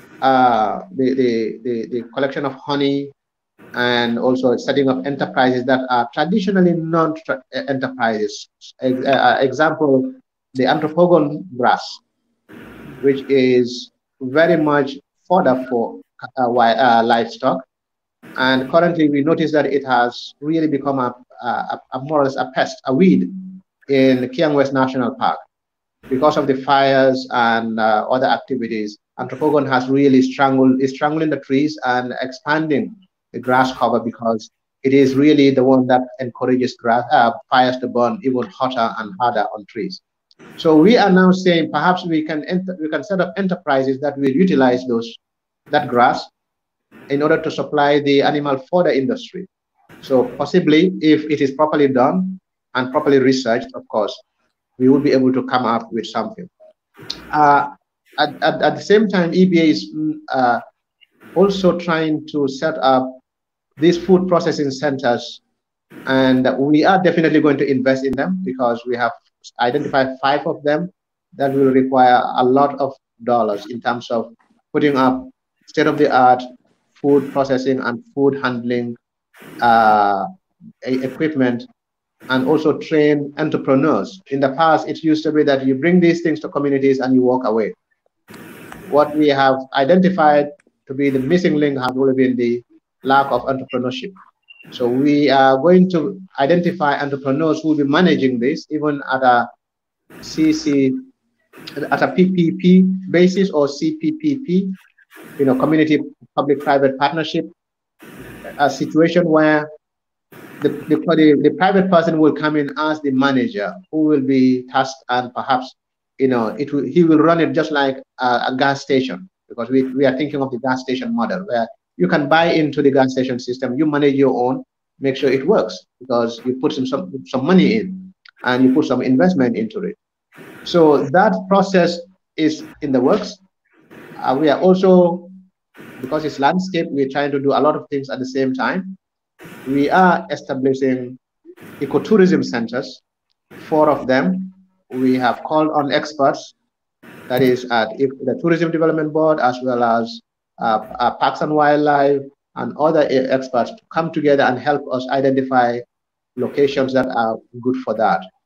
collection of honey, and also setting up enterprises that are traditionally non-enterprises. Example, the anthropogon grass, which is very much fodder for livestock. And currently we notice that it has really become more or less a pest, a weed in Kiang West National Park. Because of the fires and other activities, anthropogon has really is strangling the trees and expanding the grass cover, because it is really the one that encourages fires to burn even hotter and harder on trees. So we are now saying perhaps we can set up enterprises that will utilize that grass in order to supply the animal fodder industry. So possibly, if it is properly done and properly researched, of course, we will be able to come up with something. At the same time, EBA is also trying to set up these food processing centers, and we are definitely going to invest in them, because we have identified 5 of them that will require a lot of dollars in terms of putting up state-of-the-art food processing and food handling equipment, and also train entrepreneurs. In the past, it used to be that you bring these things to communities and you walk away. What we have identified to be the missing link has really been the lack of entrepreneurship. So we are going to identify entrepreneurs who will be managing this, even at a PPP basis or CPPP, community public-private partnership, a situation where the private person will come in as the manager, who will be tasked, and perhaps he will run it just like a gas station, because we are thinking of the gas station model, where you can buy into the gas station system, you manage your own, make sure it works, because you put some money in and you put some investment into it. So that process is in the works. We are also, because it's landscape, we're trying to do a lot of things at the same time. We are establishing ecotourism centers, 4 of them. We have called on experts, that is at the Tourism Development Board, as well as Parks and Wildlife and other experts, to come together and help us identify locations that are good for that.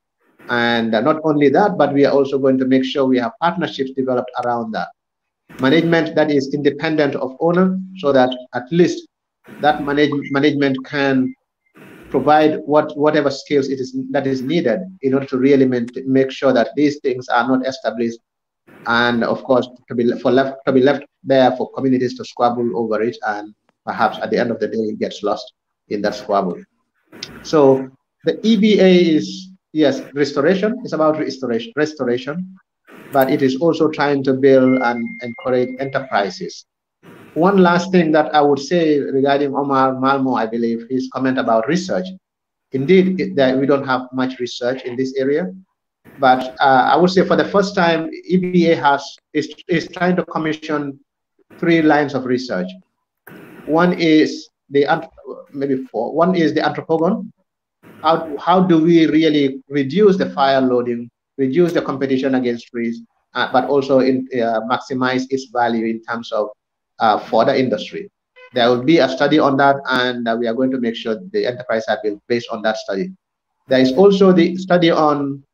And not only that, but we are also going to make sure we have partnerships developed around that. Management that is independent of owner, so that at least that management can provide whatever skills that is needed in order to really make sure that these things are not established, and of course to be left there for communities to squabble over it, and perhaps at the end of the day it gets lost in that squabble. So the EBA is, yes, restoration. It's about restoration, but it is also trying to build and encourage enterprises. One last thing that I would say regarding Omar Malmo, I believe, his comment about research. Indeed, we don't have much research in this area, but I would say for the first time, EBA is trying to commission 3 lines of research. One is maybe 4. One is the anthropogon. How do we really reduce the fire loading, reduce the competition against trees, but also maximize its value in terms of for the industry. There will be a study on that, and we are going to make sure the enterprise are built based on that study. There is also the study on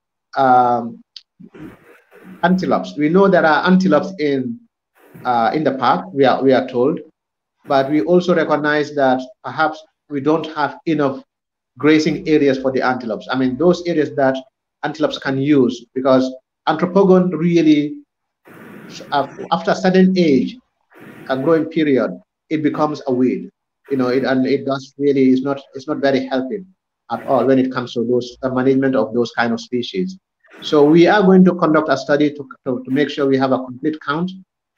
antelopes. We know there are antelopes in the park, we are told, but we also recognize that perhaps we don't have enough grazing areas for the antelopes. I mean, those areas that antelopes can use, because anthropogon really, after a certain age, a growing period, it becomes a weed, and it does really it's not very healthy at all when it comes to those management of those kind of species. So we are going to conduct a study to make sure we have a complete count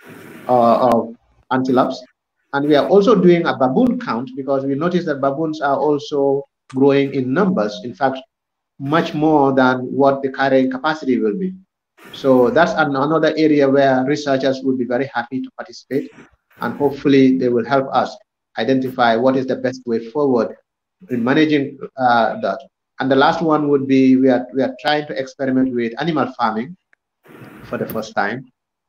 of antelopes, and we are also doing a baboon count, because we notice that baboons are also growing in numbers. In fact, much more than what the carrying capacity will be. So that's another area where researchers will be very happy to participate, and hopefully they will help us identify what is the best way forward in managing that. And the last one would be we are trying to experiment with animal farming for the first time.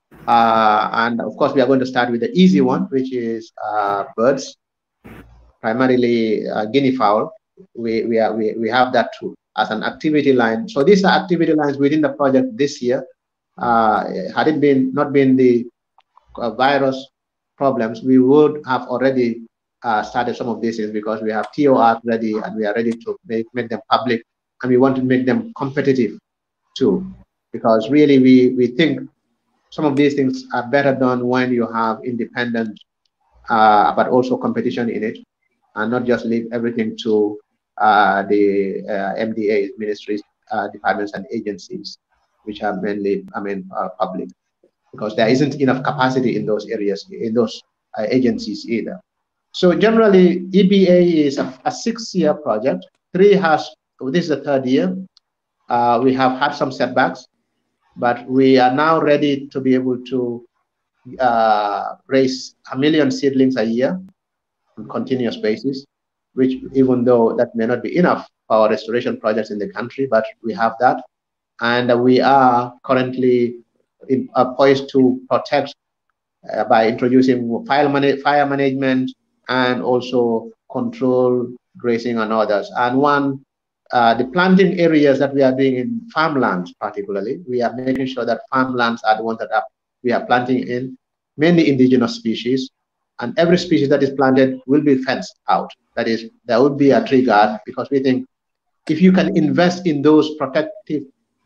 And of course, we are going to start with the easy one, which is birds, primarily guinea fowl. We have that too as an activity line. So these are activity lines within the project this year. Had it not been the virus problems, we would have already started some of these things, because we have TOR ready and we are ready to make them public, and we want to make them competitive too, because really we think some of these things are better done when you have independent but also competition in it, and not just leave everything to the MDA ministries, departments and agencies, which are mainly public, because there isn't enough capacity in those areas, in those agencies either. So generally, EBA is a 6-year project. This is the 3rd year. We have had some setbacks, but we are now ready to be able to raise 1 million seedlings a year on continuous basis, which, even though that may not be enough for our restoration projects in the country, but we have that. And we are currently poised to protect by introducing fire management and also control grazing and others. And the planting areas that we are doing in farmlands, particularly, we are making sure that farmlands are the ones that we are planting in, mainly indigenous species. And every species that is planted will be fenced out. That is, there will be a tree guard, because we think if you can invest in those protective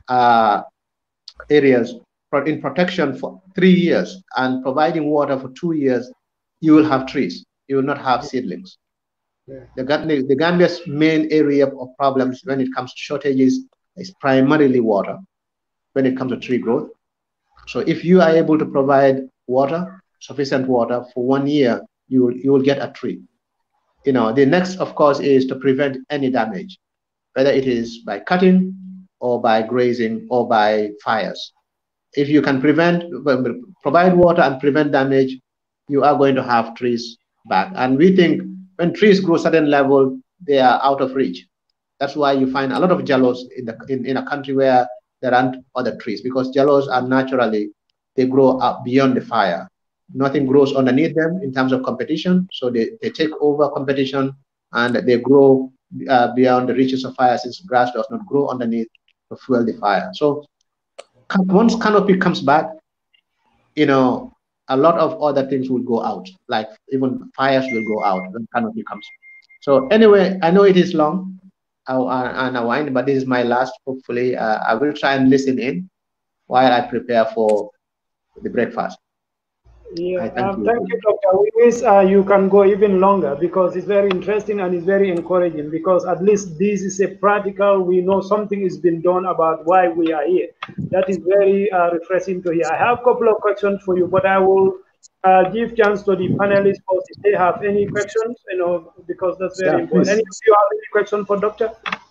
areas in protection for 3 years and providing water for 2 years, you will have trees. You will not have seedlings. The Gambia's main area of problems when it comes to shortages is primarily water when it comes to tree growth. So if you are able to provide water, sufficient water for 1 year, you will get a tree. The next, of course, is to prevent any damage, whether it is by cutting or by grazing or by fires. If you can provide water and prevent damage, you are going to have trees back. And we think when trees grow a certain level, they are out of reach. That's why you find a lot of jellos in a country where there aren't other trees, because jellos are naturally, they grow up beyond the fire. Nothing grows underneath them in terms of competition, so they take over competition, and they grow beyond the reaches of fire, since grass does not grow underneath. to fuel the fire. So once canopy comes back, you know, a lot of other things will go out, like even fires will go out when canopy comes. So anyway, I know it is long and I wind, but this is my last. Hopefully, I will try and listen in while I prepare for the breakfast. Yeah, thank you, Dr. We wish you can go even longer because it's very interesting and it's very encouraging because at least this is a practical, we know something is being done about why we are here. That is very refreshing to hear. I have a couple of questions for you, but I will give chance to the panelists first if they have any questions, you know, because that's very important. Any of you have any question for Doctor?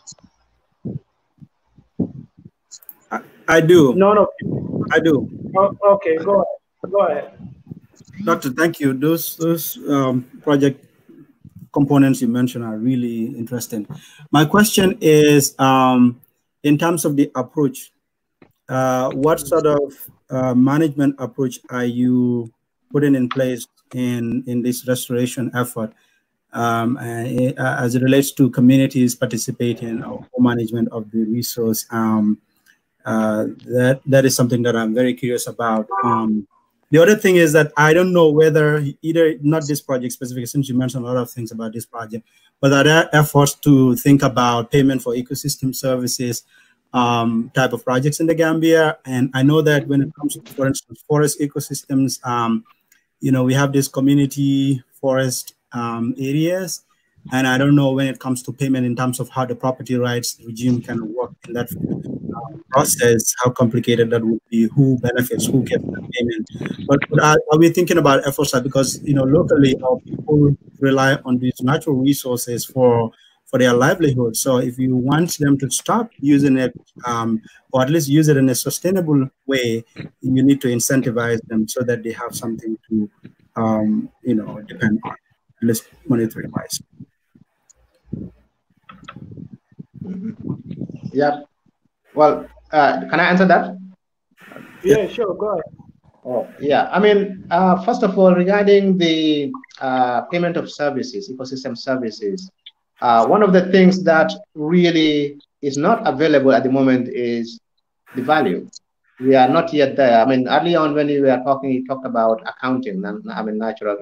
I do. None of you? I do. Oh, okay, go ahead. Go ahead. Doctor, thank you. Those project components you mentioned are really interesting. My question is, in terms of the approach, what sort of management approach are you putting in place in this restoration effort as it relates to communities participating or management of the resource? That is something that I'm very curious about. The other thing is that I don't know whether either, not this project specifically, since you mentioned a lot of things about this project, but are there efforts to think about payment for ecosystem services type of projects in the Gambia? And I know that when it comes to, for instance, forest ecosystems, you know, we have these community forest areas, and I don't know when it comes to payment in terms of how the property rights regime can work in that process, how complicated that would be, who benefits, who gets the payment. But are we thinking about efforts because, you know, locally our people rely on these natural resources for their livelihood. So if you want them to stop using it, or at least use it in a sustainable way, you need to incentivize them so that they have something to, you know, depend on, at least monetary wise. Yeah. Well, can I answer that? Yeah, sure. Go ahead. Oh, yeah. I mean, first of all, regarding the payment of services, ecosystem services, one of the things that really is not available at the moment is the value. We are not yet there. I mean, early on when we were talking, you talked about accounting, and I mean, natural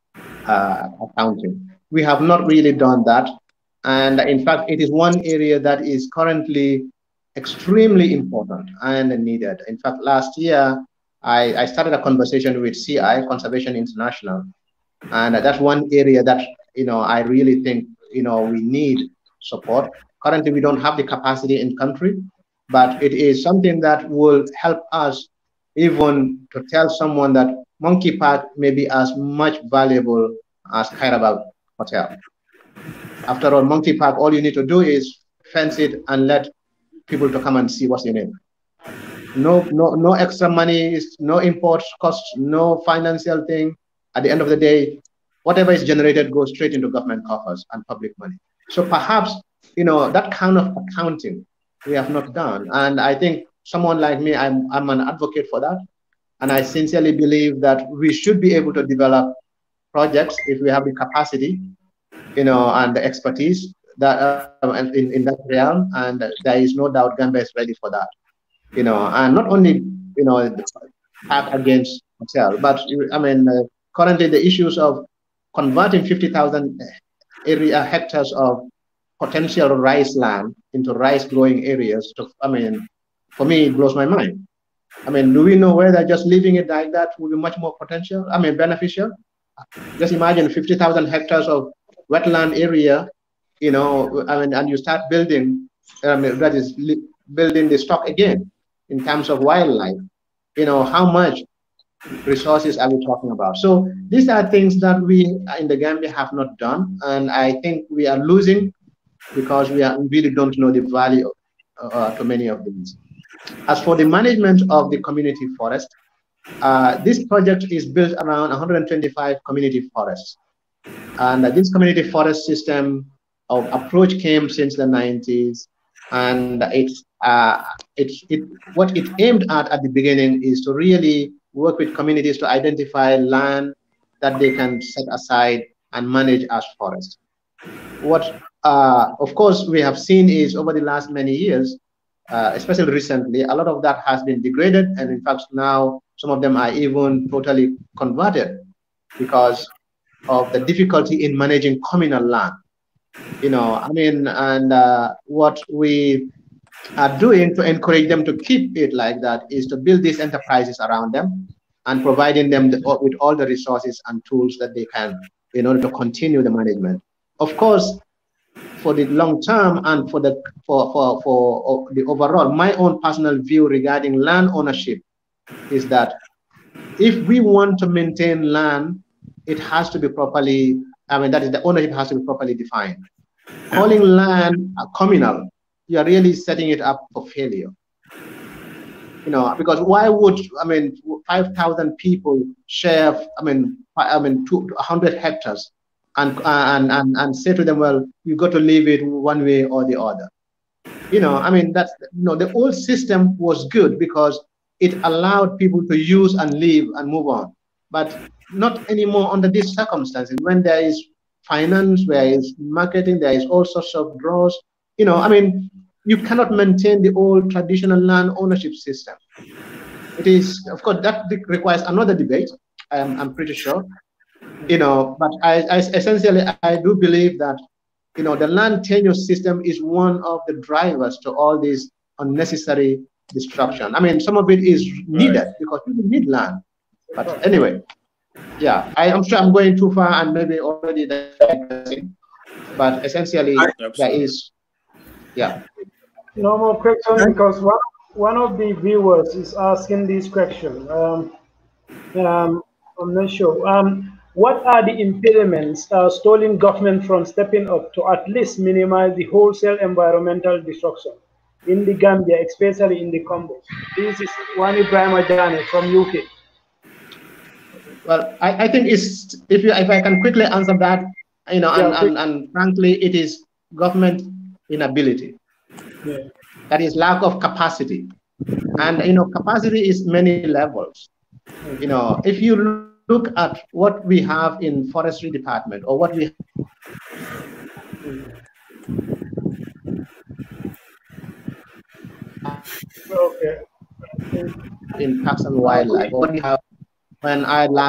accounting. We have not really done that. And in fact, it is one area that is currently extremely important and needed. In fact, last year, I started a conversation with CI, Conservation International, and that's one area that, you know, I really think, you know, we need support. Currently, we don't have the capacity in country, but it is something that will help us even to tell someone that Monkey Park may be as much valuable as Kairaba Hotel. After all, Monkey Park, all you need to do is fence it and let people to come and see what's in it. No extra money, no import costs, no financial thing. At the end of the day, whatever is generated goes straight into government coffers and public money. So perhaps, you know, that kind of accounting we have not done. And I think someone like me, I'm an advocate for that. And I sincerely believe that we should be able to develop projects if we have the capacity, you know, and the expertise that in that realm. And there is no doubt Gambia is ready for that, you know, and not only, you know, the act against hotel, but I mean, currently the issues of converting 50,000 hectares of potential rice land into rice growing areas. I mean, for me, it blows my mind. I mean, do we know whether just leaving it like that will be much more potential? I mean, beneficial? Just imagine 50,000 hectares of wetland area, you know, I mean, and you start building, that is building the stock again in terms of wildlife. You know, how much resources are we talking about? So these are things that we in the Gambia have not done, and I think we are losing because we really don't know the value to many of these. As for the management of the community forest, this project is built around 125 community forests. And this community forest system of approach came since the 90s. And what it aimed at the beginning is to really work with communities to identify land that they can set aside and manage as forests. What, of course, we have seen is over the last many years, especially recently, a lot of that has been degraded, and in fact now some of them are even totally converted because of the difficulty in managing communal land. I mean, and what we are doing to encourage them to keep it like that is to build these enterprises around them and providing them with all the resources and tools that they can in order to continue the management. Of course, for the long term and for the overall, my own personal view regarding land ownership is that if we want to maintain land, it has to be properly, that is, the ownership has to be properly defined. Calling land communal, you are really setting it up for failure. Because why would 5,000 people share 100 hectares and say to them, well, you got to leave it one way or the other. That's the old system was good because it allowed people to use and live and move on, but not anymore under these circumstances when there is finance, there is marketing, there is all sorts of draws. You cannot maintain the old traditional land ownership system. It is, of course, that requires another debate. I'm pretty sure. But I essentially do believe that the land tenure system is one of the drivers to all this unnecessary destruction. Some of it is needed because people need land. But anyway, yeah, I'm sure I'm going too far and maybe already digressing. But essentially, there is, yeah. No more questions because one of the viewers is asking this question. I'm not sure. What are the impediments stalling government from stepping up to at least minimize the wholesale environmental destruction in the Gambia, especially in the Congo? This is Wani Brahmajane from UK. Well, I think if I can quickly answer that, and frankly, it is government inability. Yeah. That is lack of capacity, and capacity is many levels. If you look at what we have in forestry department or what we in parks and wildlife, what we have when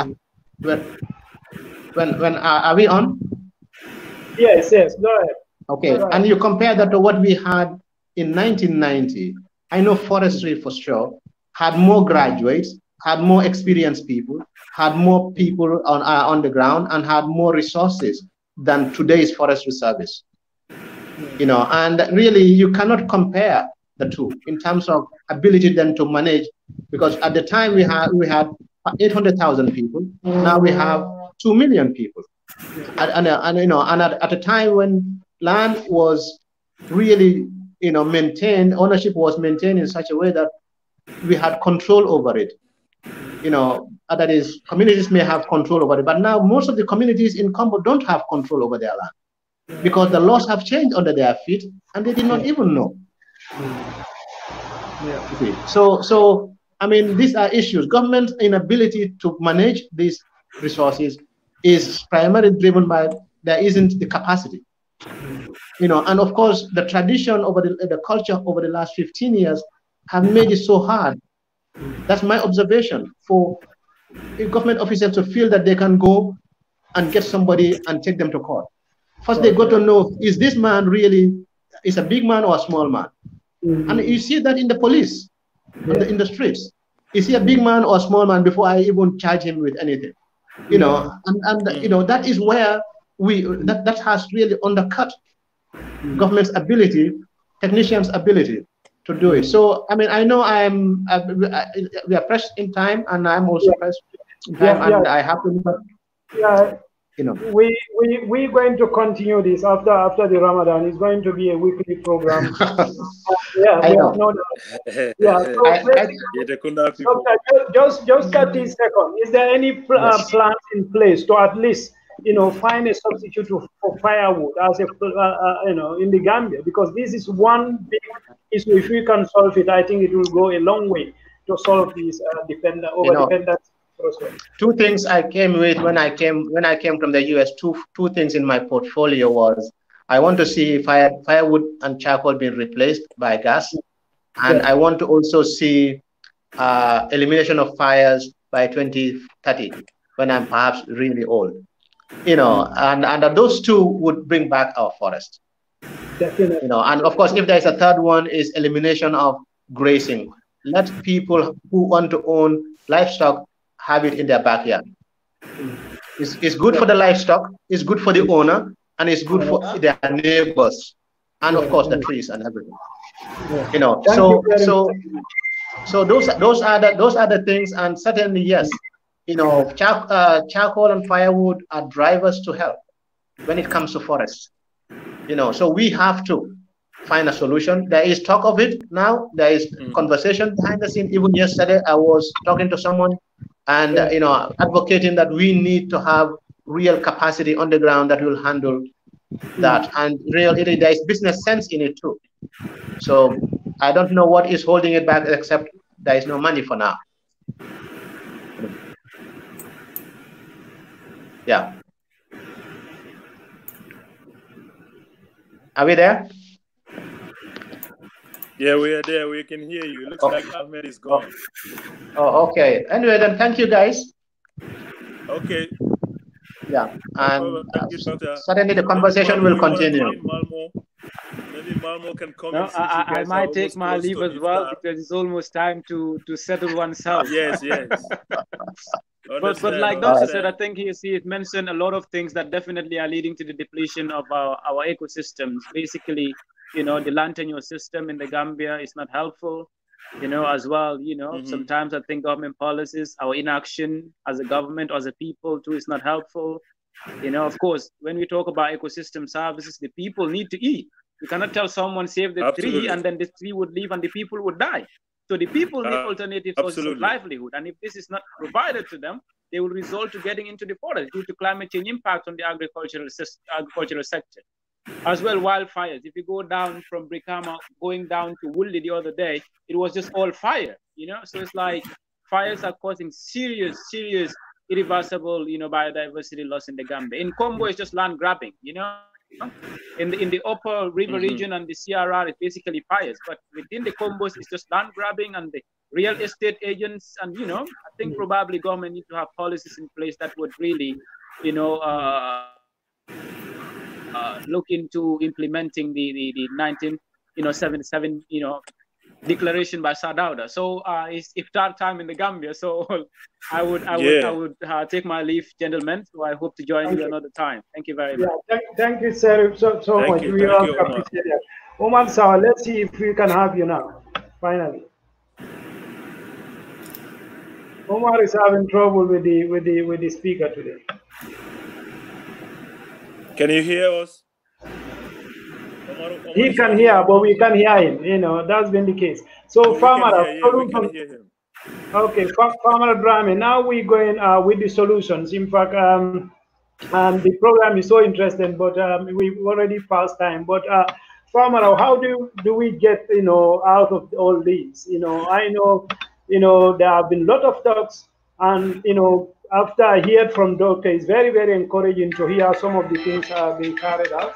are we on? Yes, go ahead. Okay, and you compare that to what we had in 1990. I know forestry for sure had more graduates, had more experienced people, had more people on the ground, and had more resources than today's forestry service. And really you cannot compare the two in terms of ability then to manage, because at the time we had 800,000 people. Now we have 2 million people, and at a time when land was really maintained, ownership was maintained in such a way that we had control over it. That is, communities may have control over it, but now most of the communities in Congo don't have control over their land because the laws have changed under their feet and they did not even know. Yeah. So these are issues. Government's inability to manage these resources is primarily driven by there isn't the capacity. And of course, the tradition over the culture over the last 15 years have made it so hard. That's my observation for a government officer to feel that they can go and get somebody and take them to court. First, they got to know, is this man really a big man or a small man? And you see that in the police, in the streets. Is he a big man or a small man before I even charge him with anything? That is where that has really undercut government's ability, technicians' ability to do it. So I know we are pressed in time, and I'm also pressed in time, and I have to. We're going to continue this after the Ramadan. It's going to be a weekly program. I know. No doubt. Yeah. So just 30 seconds. Is there any plans in place to at least find a substitute for firewood as in the Gambia? Because this is one big issue. If we can solve it, I think it will go a long way to solve this over-dependence process. Two things I came with when I came from the US. Two things in my portfolio was I want to see firewood and charcoal being replaced by gas, And I want to also see elimination of fires by 2030, when I'm perhaps really old. And those two would bring back our forest. Definitely. And of course, if there's a third one, is elimination of grazing. Let people who want to own livestock have it in their backyard. It's good for the livestock, it's good for the owner, and it's good for their neighbors, and of course the trees and everything. So those are the things, and certainly yes, charcoal and firewood are drivers to help when it comes to forests. So we have to find a solution. There is talk of it now. There is conversation behind the scene. Even yesterday, I was talking to someone and advocating that we need to have real capacity on the ground that will handle that. And really, there is business sense in it too. So I don't know what is holding it back, except there is no money for now. Yeah. Are we there? Yeah, we are there. We can hear you. It looks like Ahmed is gone. Oh, okay. Anyway, then thank you, guys. Okay. Yeah. And thank you, Doctor. Suddenly the conversation will continue. Maybe Malmo can come. No, I might take my leave as well, because it's almost time to settle oneself. Yes. But like Doctor said, I think he mentioned a lot of things that definitely are leading to the depletion of our ecosystems. Basically, the land tenure system in the Gambia is not helpful. As well, sometimes I think government policies, our inaction as a government, as a people too, is not helpful. Of course, when we talk about ecosystem services, the people need to eat. You cannot tell someone save the tree and then the tree would leave and the people would die. So the people need alternative sources of livelihood. And if this is not provided to them, they will resort to getting into the forest due to climate change impact on the agricultural sector. As well, wildfires. If you go down from Brikama, going down to Wulli the other day, it was just all fire, So it's like fires are causing serious, irreversible, biodiversity loss in the Gambia. In Congo, it's just land grabbing, In the upper river region and the CRR, it's basically fires. But within the Combos, it's just land grabbing and the real estate agents. And, I think probably government need to have policies in place that would really, look into implementing the 1977 declaration by Sadauda. So it's iftar time in the Gambia. So I would take my leave, gentlemen. So I hope to join you another time. Thank you very much. Thank you, sir, so much. We all appreciate it. Omar Saho, let's see if we can have you now. Finally, Omar is having trouble with the speaker today. Can you hear us? He can hear, but we can hear him. That's been the case. So, Famara, okay, Famara Drammeh. Now we're going with the solutions. In fact, the program is so interesting, but we've already passed time. But Famara, how do we get out of all these? I know there have been a lot of talks, and after I heard from Doctor, it's very, very encouraging to hear some of the things being carried out.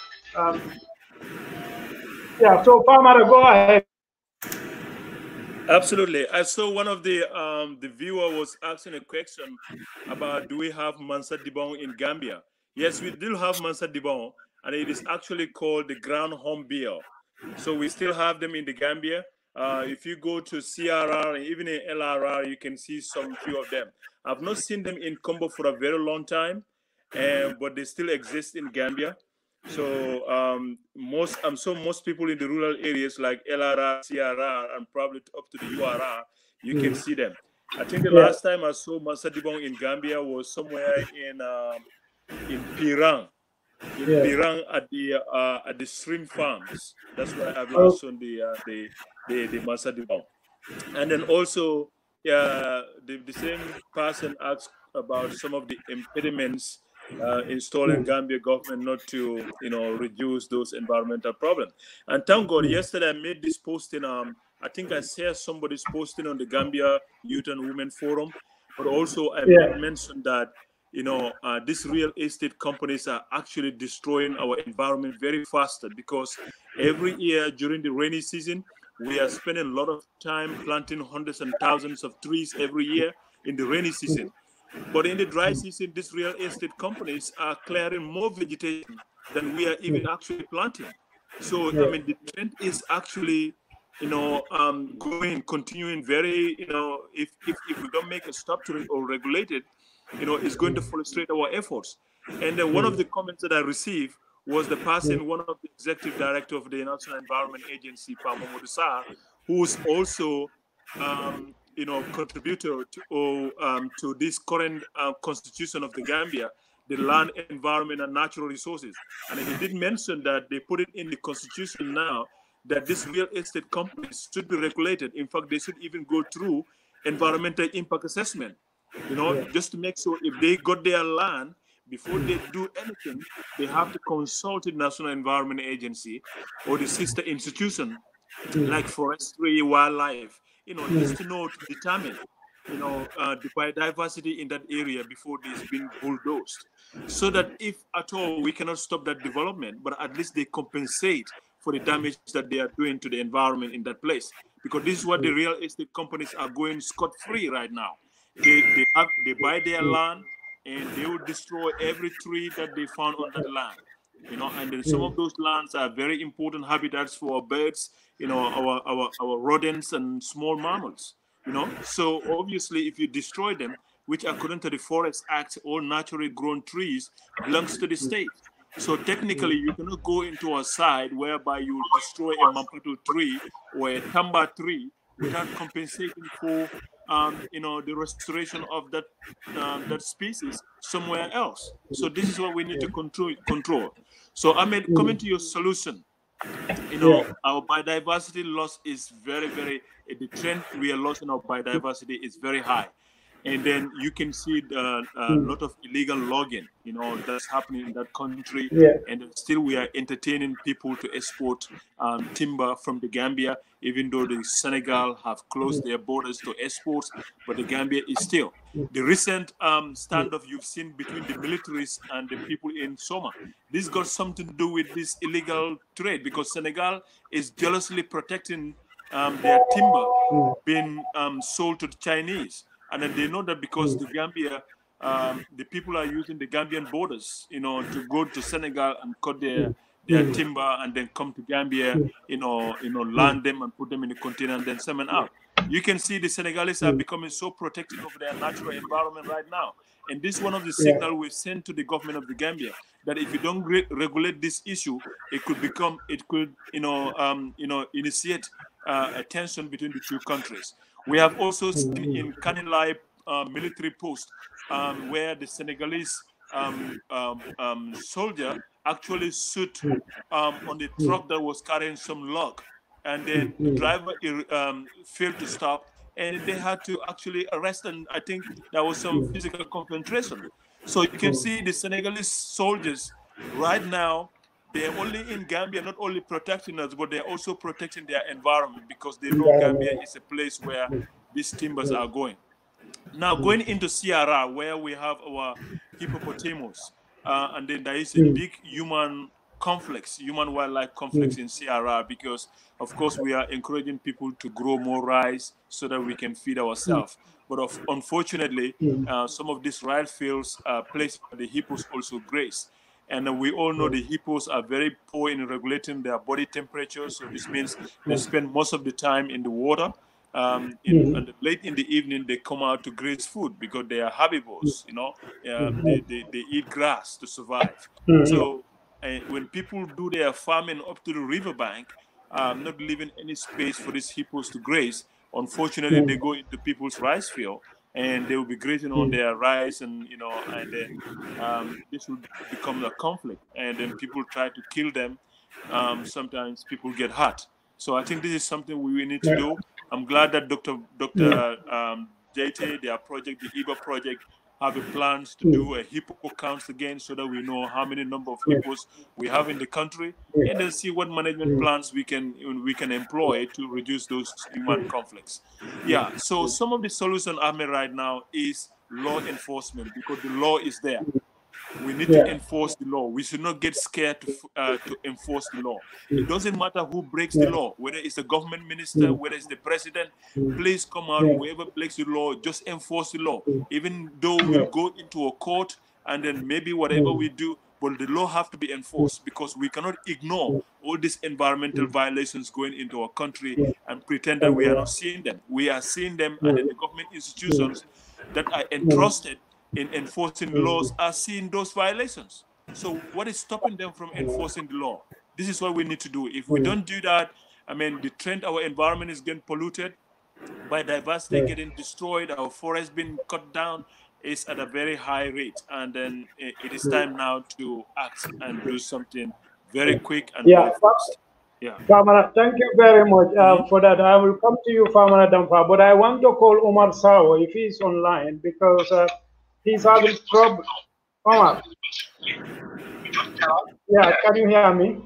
Yeah, so Famara, go ahead. Absolutely. I saw one of the viewer was asking a question about, do we have Mansa Dibon in Gambia? Yes, we do have Mansa Dibon, and it is actually called the ground hornbill. So we still have them in the Gambia. If you go to CRR and even in LRR, you can see some few of them. I've not seen them in Combo for a very long time, but they still exist in Gambia. So most people in the rural areas like LRR, CRR, and probably up to the URR, you can see them. I think the last time I saw Mansa Dibon in Gambia was somewhere in Pirang. Pirang at the shrimp farms. That's where I've last seen the Mansa Dibon. And then also, the same person asked about some of the impediments installing Gambia government not to reduce those environmental problems. And thank God, yesterday I made this posting. I think I saw somebody's posting on the Gambia Youth and Women Forum, but also I mentioned that these real estate companies are actually destroying our environment very fast, because every year during the rainy season, we are spending a lot of time planting hundreds and thousands of trees every year in the rainy season. But in the dry season, these real estate companies are clearing more vegetation than we are even actually planting. So, I mean, the trend is actually, continuing very, if we don't make a stop to it or regulate it, it's going to frustrate our efforts. And one of the comments that I received was the person, one of the executive director of the National Environment Agency, Famara Drammeh, who's also, contributor to this current constitution of the Gambia, the land, environment, and natural resources. And he did mention that they put it in the constitution now that these real estate companies should be regulated. In fact, they should even go through environmental impact assessment, just to make sure if they got their land, before they do anything, they have to consult the National Environment Agency or the sister institution like forestry, wildlife, just to know, to determine, the biodiversity in that area before it's been bulldozed. So that if at all we cannot stop that development, but at least they compensate for the damage that they are doing to the environment in that place. Because this is what the real estate companies are going scot-free right now. They buy their land, and they will destroy every tree that they found on that land. And then some of those lands are very important habitats for our birds, our rodents and small mammals. So obviously, if you destroy them, which according to the Forest Act, all naturally grown trees belongs to the state. So technically, you cannot go into a site whereby you destroy a mampato tree or a tamba tree without compensating for the restoration of that that species somewhere else. So this is what we need to control. So Ahmed, coming to your solution, our biodiversity loss is very, the trend we are losing our biodiversity is very high. And then you can see a lot of illegal logging, that's happening in that country. And still we are entertaining people to export timber from the Gambia, even though the Senegal have closed their borders to exports, but the Gambia is still. The recent standoff you've seen between the militaries and the people in Soma, this got something to do with this illegal trade, because Senegal is jealously protecting their timber being sold to the Chinese. And then they know that because the Gambia, the people are using the Gambian borders, to go to Senegal and cut their timber and then come to Gambia, land them and put them in the container and then send them out. You can see the Senegalese are becoming so protective of their natural environment right now. And this is one of the signals we've sent to the government of the Gambia, that if you don't regulate this issue, it could initiate a tension between the two countries. We have also seen in Kanilai military post where the Senegalese soldier actually shoot on the truck that was carrying some log, and then the driver failed to stop, and they had to actually arrest, and I think there was some physical confrontation. So you can see the Senegalese soldiers right now, they're only in Gambia, not only protecting us, but they're also protecting their environment, because they know Gambia is a place where these timbers are going. Now, going into Sierra, where we have our hippopotamus, and then there is a big human-wildlife conflicts in Sierra, because, of course, we are encouraging people to grow more rice so that we can feed ourselves. But unfortunately, some of these rice fields are places where the hippos also graze. And we all know the hippos are very poor in regulating their body temperature. So this means they spend most of the time in the water. And late in the evening, they come out to graze food because they are herbivores, they eat grass to survive. So when people do their farming up to the riverbank, not leaving any space for these hippos to graze, unfortunately, they go into people's rice field, and they will be grazing on their rice, and this will become a conflict, and then people try to kill them. Sometimes people get hurt. So I think this is something we need to do. I'm glad that Dr. JT, their project, the EBA project, have plans to do a hippo counts again, so that we know how many number of hippos we have in the country, and then see what management plans we can employ to reduce those human conflicts. Yeah. So some of the solution, Ahmed, right now is law enforcement, because the law is there. We need to enforce the law. We should not get scared to enforce the law. It doesn't matter who breaks the law, whether it's the government minister, whether it's the president. Please come out, whoever breaks the law, just enforce the law. Even though we'll go into a court and then maybe whatever we do, but the law have to be enforced, because we cannot ignore all these environmental violations going into our country and pretend that we are not seeing them. We are seeing them, and then the government institutions that are entrusted in enforcing laws are seeing those violations. So what is stopping them from enforcing the law? This is what we need to do. If we don't do that, I mean, the trend, our environment is getting polluted, biodiversity getting destroyed, our forests being cut down is at a very high rate. And then it is time now to act and do something very quick and very fast. Yeah. Famara, thank you very much for that. I will come to you, Famara Drammeh, but I want to call Omar Saho if he's online, because he's having trouble. Omar. Yeah, can you hear me?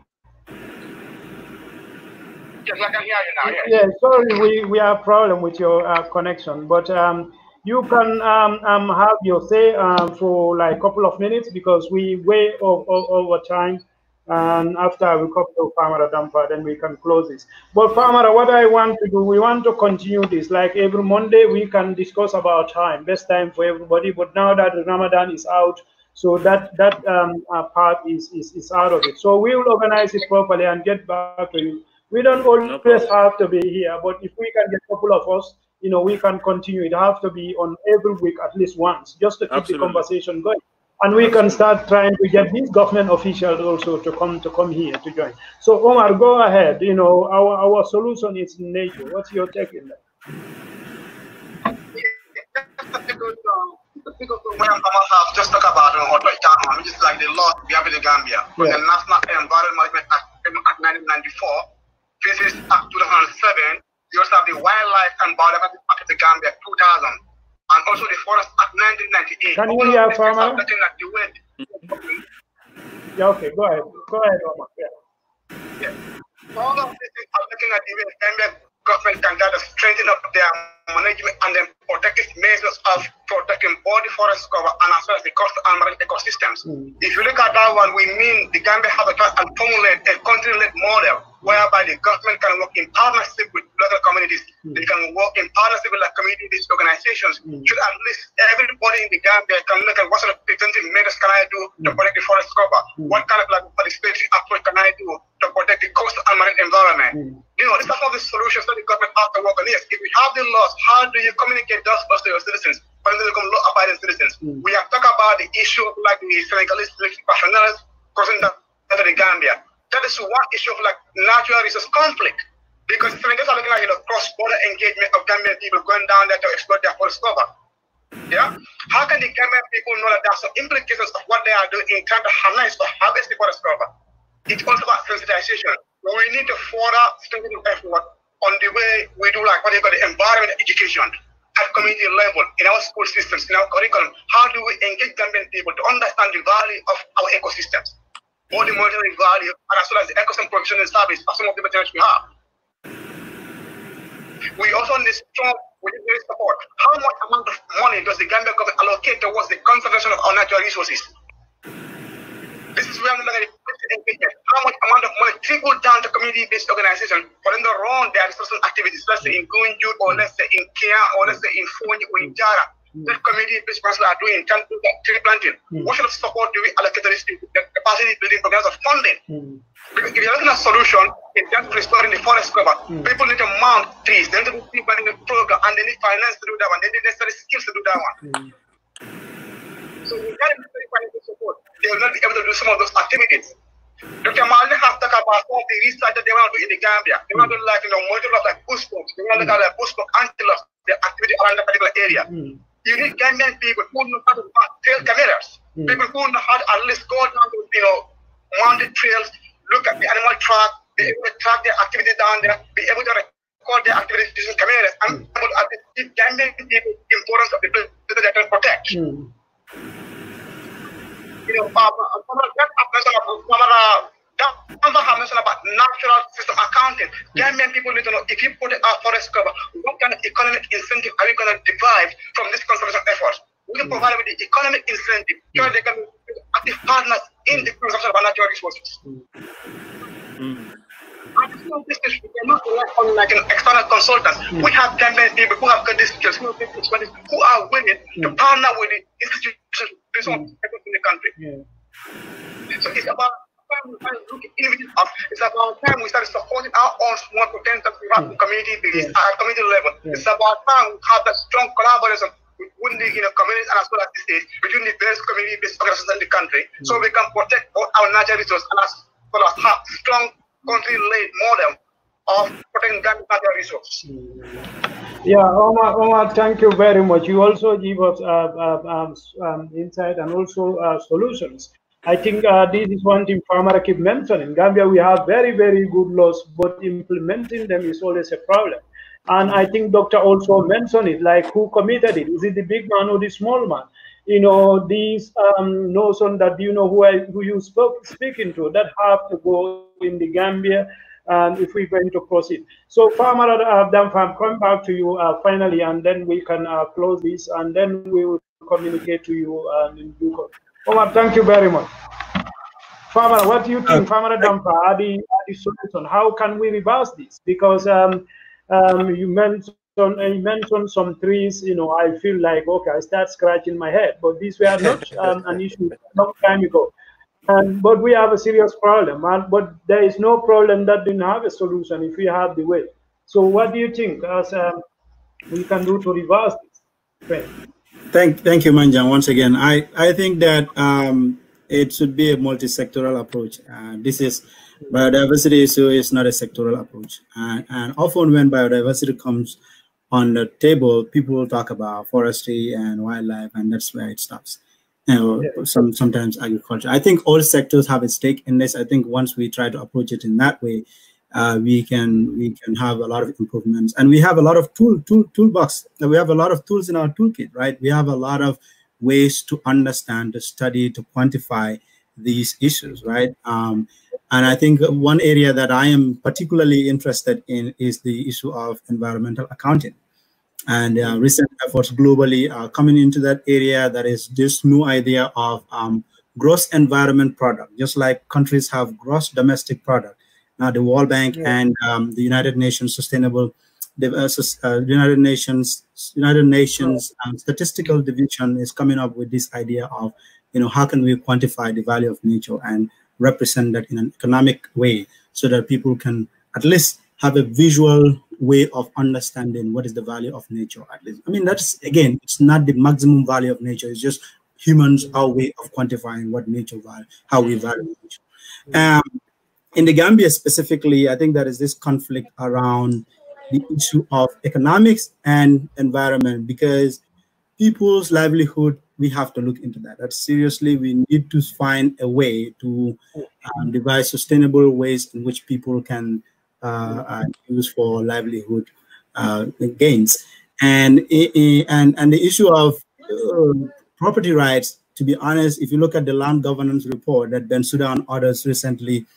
Yes, I can hear you now. Yes. Yeah, sorry, we have a problem with your connection, but you can have your say for like a couple of minutes, because we way over time. And after we come to Famara Drammeh, then we can close this. But Famara, what I want to do, we want to continue this. Like every Monday, we can discuss about time, best time for everybody. But now that Ramadan is out, so that part is out of it. So we will organize it properly and get back to you. We don't always have to be here, but if we can get a couple of us, you know, we can continue. It has to be on every week at least once, just to keep the conversation going. And we can start trying to get these government officials also to come here to join. So Omar, go ahead. You know, our solution is in nature. What's your take in that? Because when have just talk about which is like the law we have in the Gambia, but the National Environment Management Act 1994, Physics Act 2007, you also have the Wildlife and Biodiversity Act of the Gambia 2000. And also the Forest Act 1998. Can you hear Famara? Yeah, okay, go ahead. Go ahead, Omar. Yeah. All of this is looking at the way the Gambian government can gather strengthen up their management and then protective measures of protecting body forest cover and as well as the coastal and marine ecosystems. If you look at that one, we mean the Gambia have a try and formulate a country-led model whereby the government can work in partnership with local communities. They can work in partnership with like community-based organizations. Should at least everybody in the Gambia can look at what sort of preventive measures can I do to protect the forest cover? What kind of like participatory approach can I do to protect the coastal and marine environment? You know, these are some of the solutions that the government has to work on. Yes, if we have the laws, how do you communicate those laws to your citizens? For them to become law-abiding citizens. We have talked about the issue of like the Senegalese personnel crossing down to the Gambia. That is one issue of like natural resource conflict, because Senegalese are looking at cross-border engagement of Gambian people going down there to exploit their forest cover. Yeah, how can the Gambian people know that there are some implications of what they are doing in trying to harness or harvest the forest cover? It's also about sensitization. We need to further strengthen effort on the way we do like what they call the environment education at community level in our school systems, in our curriculum. How do we engage Gambian people to understand the value of our ecosystems? All the monetary value, and as well as the ecosystem provision and service are some of the materials we have. We also need strong support. How much amount of money does the Gambia government allocate towards the conservation of our natural resources? This is where I'm looking at engagement. How much amount of money trickle down to community-based organizations for them to run their resource activities, let's say in Gunjur, or let's say in Kia, or let's say in Fonyi, or in Jara. That community-based persons are doing tree planting. What sort of support do we allocate to this the capacity building programs of funding? Because if you're looking at a solution in terms of restoring the forest cover, people need to mount trees, they need to do tree planting program, and they need finance to do that one, they need necessary skills to do that one. So without necessary financial support, they will not be able to do some of those activities. Dr. Malne has talked about some of the research that they want to do in the Gambia. They want to do like, module of like bush books, they want to look at like bush book antelopes, the activity around that particular area. You need Gambian people who know how to trail cameras, people who know how to at least go down to, mounted trails, look at the animal track, be able to track their activity down there, be able to record their activities using cameras, and able to teach Gambian people the importance of the place that they can protect. Famara mentioned about natural system accounting. Gambian people need to know, if you put our forest cover, what kind of economic incentive are we going to derive from this conservation efforts? We can provide with the economic incentive so they can active partners in the consumption of our natural resources. And this business, we cannot rely on like an external consultant. We have Gambian people who have got these skills, who are willing to partner with the institutions in the country. So it's about it's about time we start supporting our own small potential we have in community base, at community level. It's about time we have that strong collaboration within the communities and as well as the states, between the various community-based organizations in the country, so we can protect all our natural resources and as well as have strong country-led model of protecting natural resources. Yeah, Omar, thank you very much. You also give us insight and also solutions. I think this is one thing Famara keep mentioning. In Gambia, we have very, very good laws, but implementing them is always a problem. And I think Doctor also mentioned it, like who committed it? Is it the big man or the small man? You know, these notion that who you speaking to, that have to go in the Gambia, and if we're going to proceed. So Famara Drammeh, come back to you finally, and then we can close this, and then we will communicate to you in due course. Omar, thank you very much. Famara, what do you think, Famara Drammeh, are the solution? How can we reverse this? Because you mentioned some trees, I feel like, okay, I start scratching my head, but these were not an issue a long time ago. But we have a serious problem, but there is no problem that didn't have a solution if we have the way. So what do you think as we can do to reverse this trend? Thank you, Manjang. Once again, I think that it should be a multi-sectoral approach. This is biodiversity issue is not a sectoral approach, and often when biodiversity comes on the table, people will talk about forestry and wildlife, and that's where it stops. Sometimes agriculture. I think all sectors have a stake in this. I think once we try to approach it in that way, we can have a lot of improvements, and we have a lot of toolbox. We have a lot of tools in our toolkit, right? We have a lot of ways to understand, to study, to quantify these issues, right? And I think one area that I am particularly interested in is the issue of environmental accounting. And recent efforts globally are coming into that area. That is this new idea of gross environment product, just like countries have gross domestic product. Now the World Bank and the United Nations United Nations Statistical Division is coming up with this idea of, how can we quantify the value of nature and represent that in an economic way, so that people can at least have a visual way of understanding what is the value of nature. At least, I mean, that's, again, it's not the maximum value of nature. It's just humans, our way of quantifying what nature value, how we value nature. In the Gambia specifically, I think there is this conflict around the issue of economics and environment, because people's livelihood, we have to look into that. That seriously, we need to find a way to devise sustainable ways in which people can use for livelihood gains. And the issue of property rights, to be honest, if you look at the land governance report that Bensouda and others recently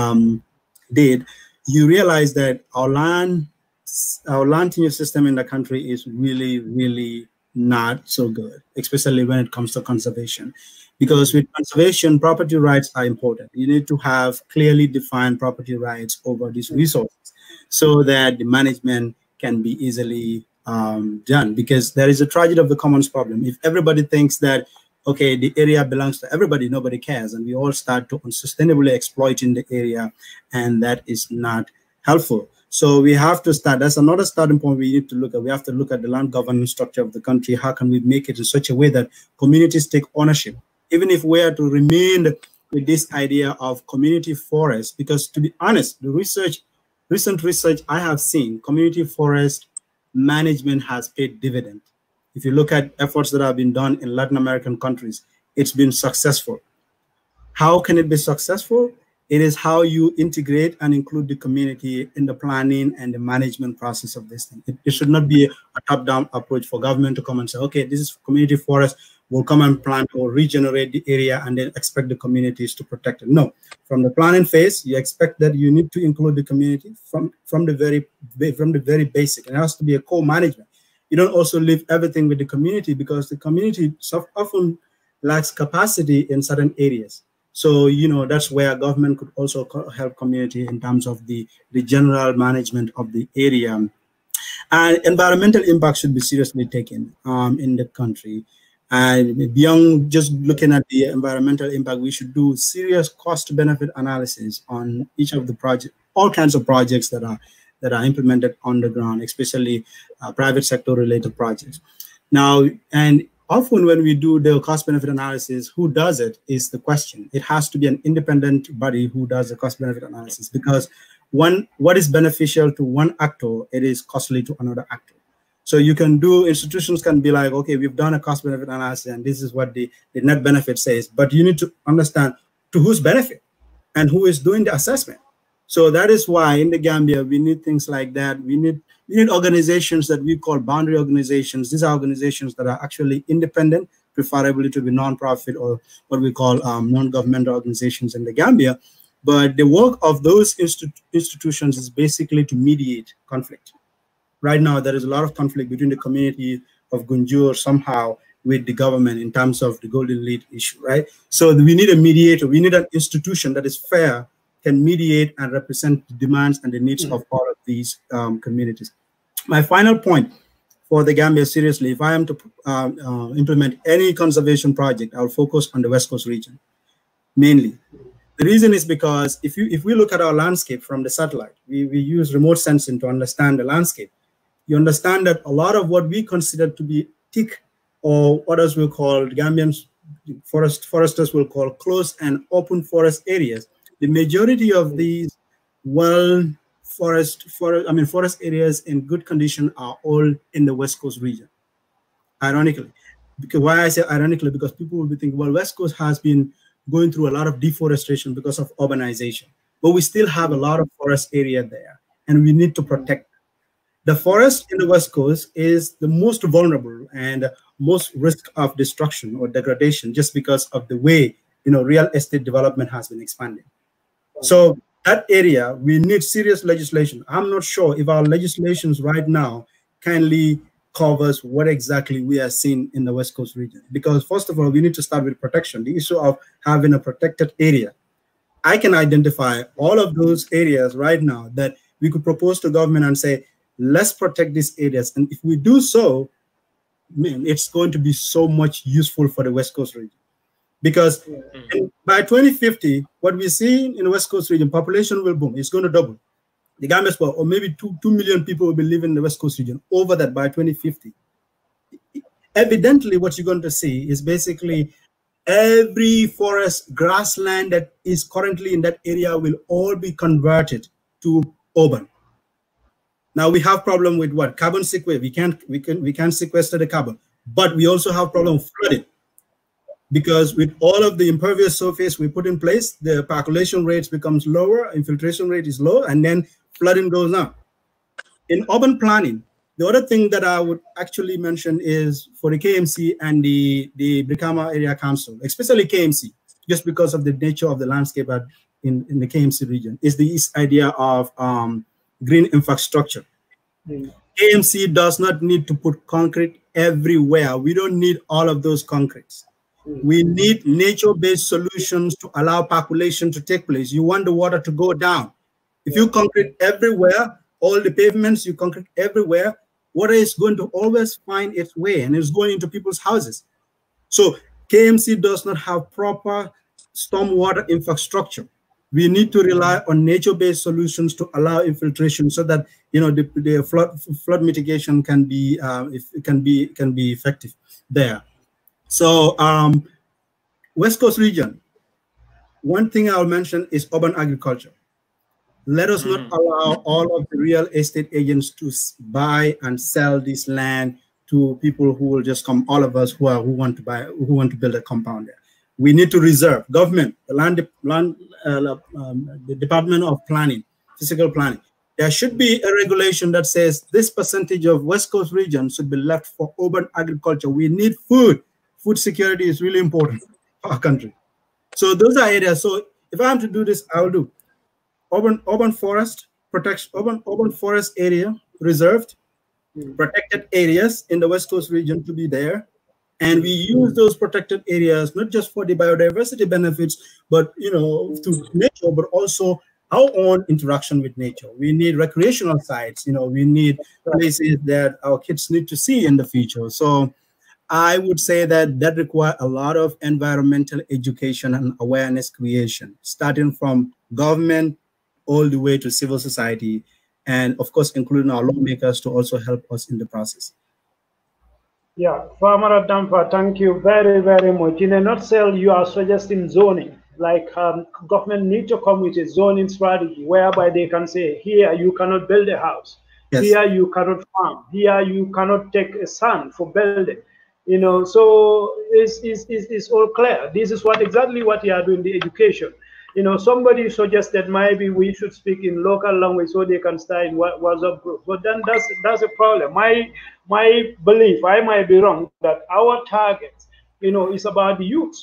did, you realize that our land tenure system in the country is really, really not so good, especially when it comes to conservation. Because with conservation, property rights are important. You need to have clearly defined property rights over these resources so that the management can be easily done. Because there is a tragedy of the commons problem. If everybody thinks that, okay, the area belongs to everybody, nobody cares, and we all start to unsustainably exploiting the area, and that is not helpful. So we have to start, that's another starting point we need to look at. We have to look at the land governance structure of the country. How can we make it in such a way that communities take ownership? Even if we are to remain with this idea of community forests, because to be honest, the recent research I have seen, community forest management has paid dividend. If you look at efforts that have been done in Latin American countries, it's been successful. How can it be successful? It is how you integrate and include the community in the planning and the management process of this thing. It should not be a top-down approach for government to come and say, okay, this is community forest, we'll come and plant or regenerate the area and then expect the communities to protect it. No, from the planning phase, you expect that you need to include the community from the very basic. It has to be a co-management. You don't also leave everything with the community, because the community often lacks capacity in certain areas. So, that's where government could also help community in terms of the general management of the area. And environmental impact should be seriously taken in the country. And beyond just looking at the environmental impact, we should do serious cost-benefit analysis on each of the projects, all kinds of projects that are implemented on the ground, especially private sector-related projects. Now, and often when we do the cost-benefit analysis, who does it is the question. It has to be an independent body who does the cost-benefit analysis, because what is beneficial to one actor, it is costly to another actor. So you can do, institutions can be like, okay, we've done a cost-benefit analysis and this is what the net benefit says, but you need to understand to whose benefit and who is doing the assessment. So that is why in the Gambia, we need things like that. We need organizations that we call boundary organizations. These are organizations that are actually independent, preferably to be non-profit or what we call non-governmental organizations in the Gambia. But the work of those institutions is basically to mediate conflict. Right now, there is a lot of conflict between the community of Gunjur somehow with the government in terms of the golden lead issue, right? So we need a mediator. We need an institution that is fair, can mediate and represent the demands and the needs of all of these communities. My final point for the Gambia, seriously, if I am to implement any conservation project, I'll focus on the West Coast region, mainly. The reason is because if we look at our landscape from the satellite, we use remote sensing to understand the landscape. You understand that a lot of what we consider to be thick, or others will call, Gambians, foresters will call closed and open forest areas, the majority of these forest areas in good condition are all in the West Coast region. Ironically, because why I say ironically, because people will be thinking, well, West Coast has been going through a lot of deforestation because of urbanization, but we still have a lot of forest area there, and we need to protect. The forest in the West Coast is the most vulnerable and most risk of destruction or degradation, just because of the way real estate development has been expanding. So that area, we need serious legislation. I'm not sure if our legislations right now kindly covers what exactly we are seeing in the West Coast region. Because first of all, we need to start with protection, the issue of having a protected area. I can identify all of those areas right now that we could propose to government and say, let's protect these areas. And if we do so, man, it's going to be so much useful for the West Coast region. Because by 2050, what we see in the West Coast region, population will boom. It's going to double. The Gambia, or maybe 2 million people will be living in the West Coast region over that by 2050. Evidently, what you're going to see is basically every forest, grassland that is currently in that area will all be converted to urban. Now we have problem with what? Carbon sequestration. We can't sequester the carbon, but we also have problem with flooding, because with all of the impervious surface we put in place, the percolation rates becomes lower, infiltration rate is low, and then flooding goes up. In urban planning, the other thing that I would actually mention is for the KMC and the Brikama Area Council, especially KMC, just because of the nature of the landscape in the KMC region, is this idea of green infrastructure. KMC does not need to put concrete everywhere. We don't need all of those concretes. We need nature-based solutions to allow percolation to take place. You want the water to go down. If you concrete everywhere, all the pavements, you concrete everywhere, water is going to always find its way, and it's going into people's houses. So KMC does not have proper stormwater infrastructure. We need to rely on nature-based solutions to allow infiltration, so that the flood mitigation can be effective there. So West Coast region, one thing I'll mention is urban agriculture. Let us not allow all of the real estate agents to buy and sell this land to people who will just come, all of us who want to build a compound there. We need to reserve government, the Department of Planning, Physical Planning. There should be a regulation that says this percentage of West Coast region should be left for urban agriculture. We need food. Food security is really important for our country. So those are areas. So if I am to do this, I will do urban forest protection, urban forest area reserved, protected areas in the West Coast region to be there. And we use those protected areas not just for the biodiversity benefits, but to nature, but also our own interaction with nature. We need recreational sites. We need places that our kids need to see in the future. So I would say that requires a lot of environmental education and awareness creation, starting from government all the way to civil society, and of course, including our lawmakers to also help us in the process. Yeah, Famara Drammeh, thank you very, very much. In a nutshell, you are suggesting zoning. Like government need to come with a zoning strategy whereby they can say, here you cannot build a house, yes. Here you cannot farm, here you cannot take a sand for building. So it's all clear. This is exactly what you are doing, the education. Somebody suggested maybe we should speak in local language so they can start in WhatsApp group. But then that's a problem. My belief, I might be wrong, that our target, is about the youth.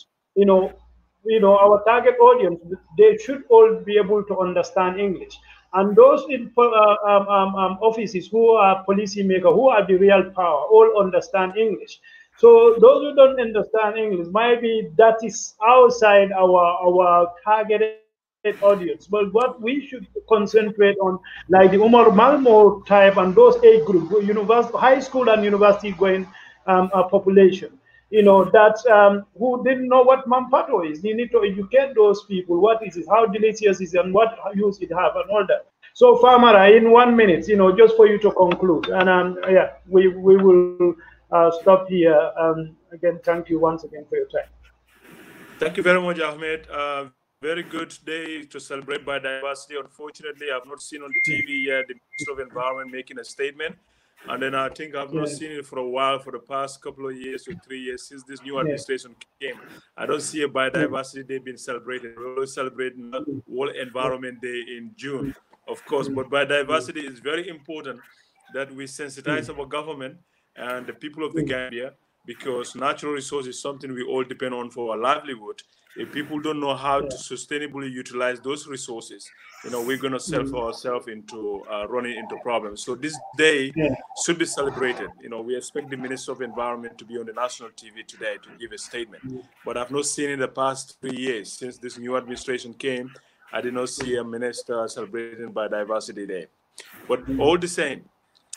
Our target audience, they should all be able to understand English. And those in offices who are policymakers, who are the real power, all understand English. So those who don't understand English, maybe that is outside our targeted audience. But what we should concentrate on, like the Omar Malmo type and those age group, high school and university going population, that who didn't know what Mampato is. You need to educate those people. What is it? How delicious is it? And what use it have and all that. So Famara, in 1 minute, just for you to conclude, and yeah, we will. Stop here. Again, thank you once again for your time. Thank you very much, Ahmed. Very good day to celebrate biodiversity. Unfortunately, I've not seen on the TV yet the Minister of Environment making a statement. And then I think I've not seen it for a while, for the past couple of years or 3 years since this new administration came. I don't see a biodiversity day being celebrated. We're always celebrating World Environment Day in June, of course. But biodiversity is very important that we sensitize our government and the people of the Gambia, because natural resources is something we all depend on for our livelihood. If people don't know how to sustainably utilize those resources, we're going to self ourselves into running into problems. So this day should be celebrated. We expect the Minister of Environment to be on the national TV today to give a statement. But I've not seen in the past 3 years since this new administration came, I did not see a minister celebrating Biodiversity Day. But all the same,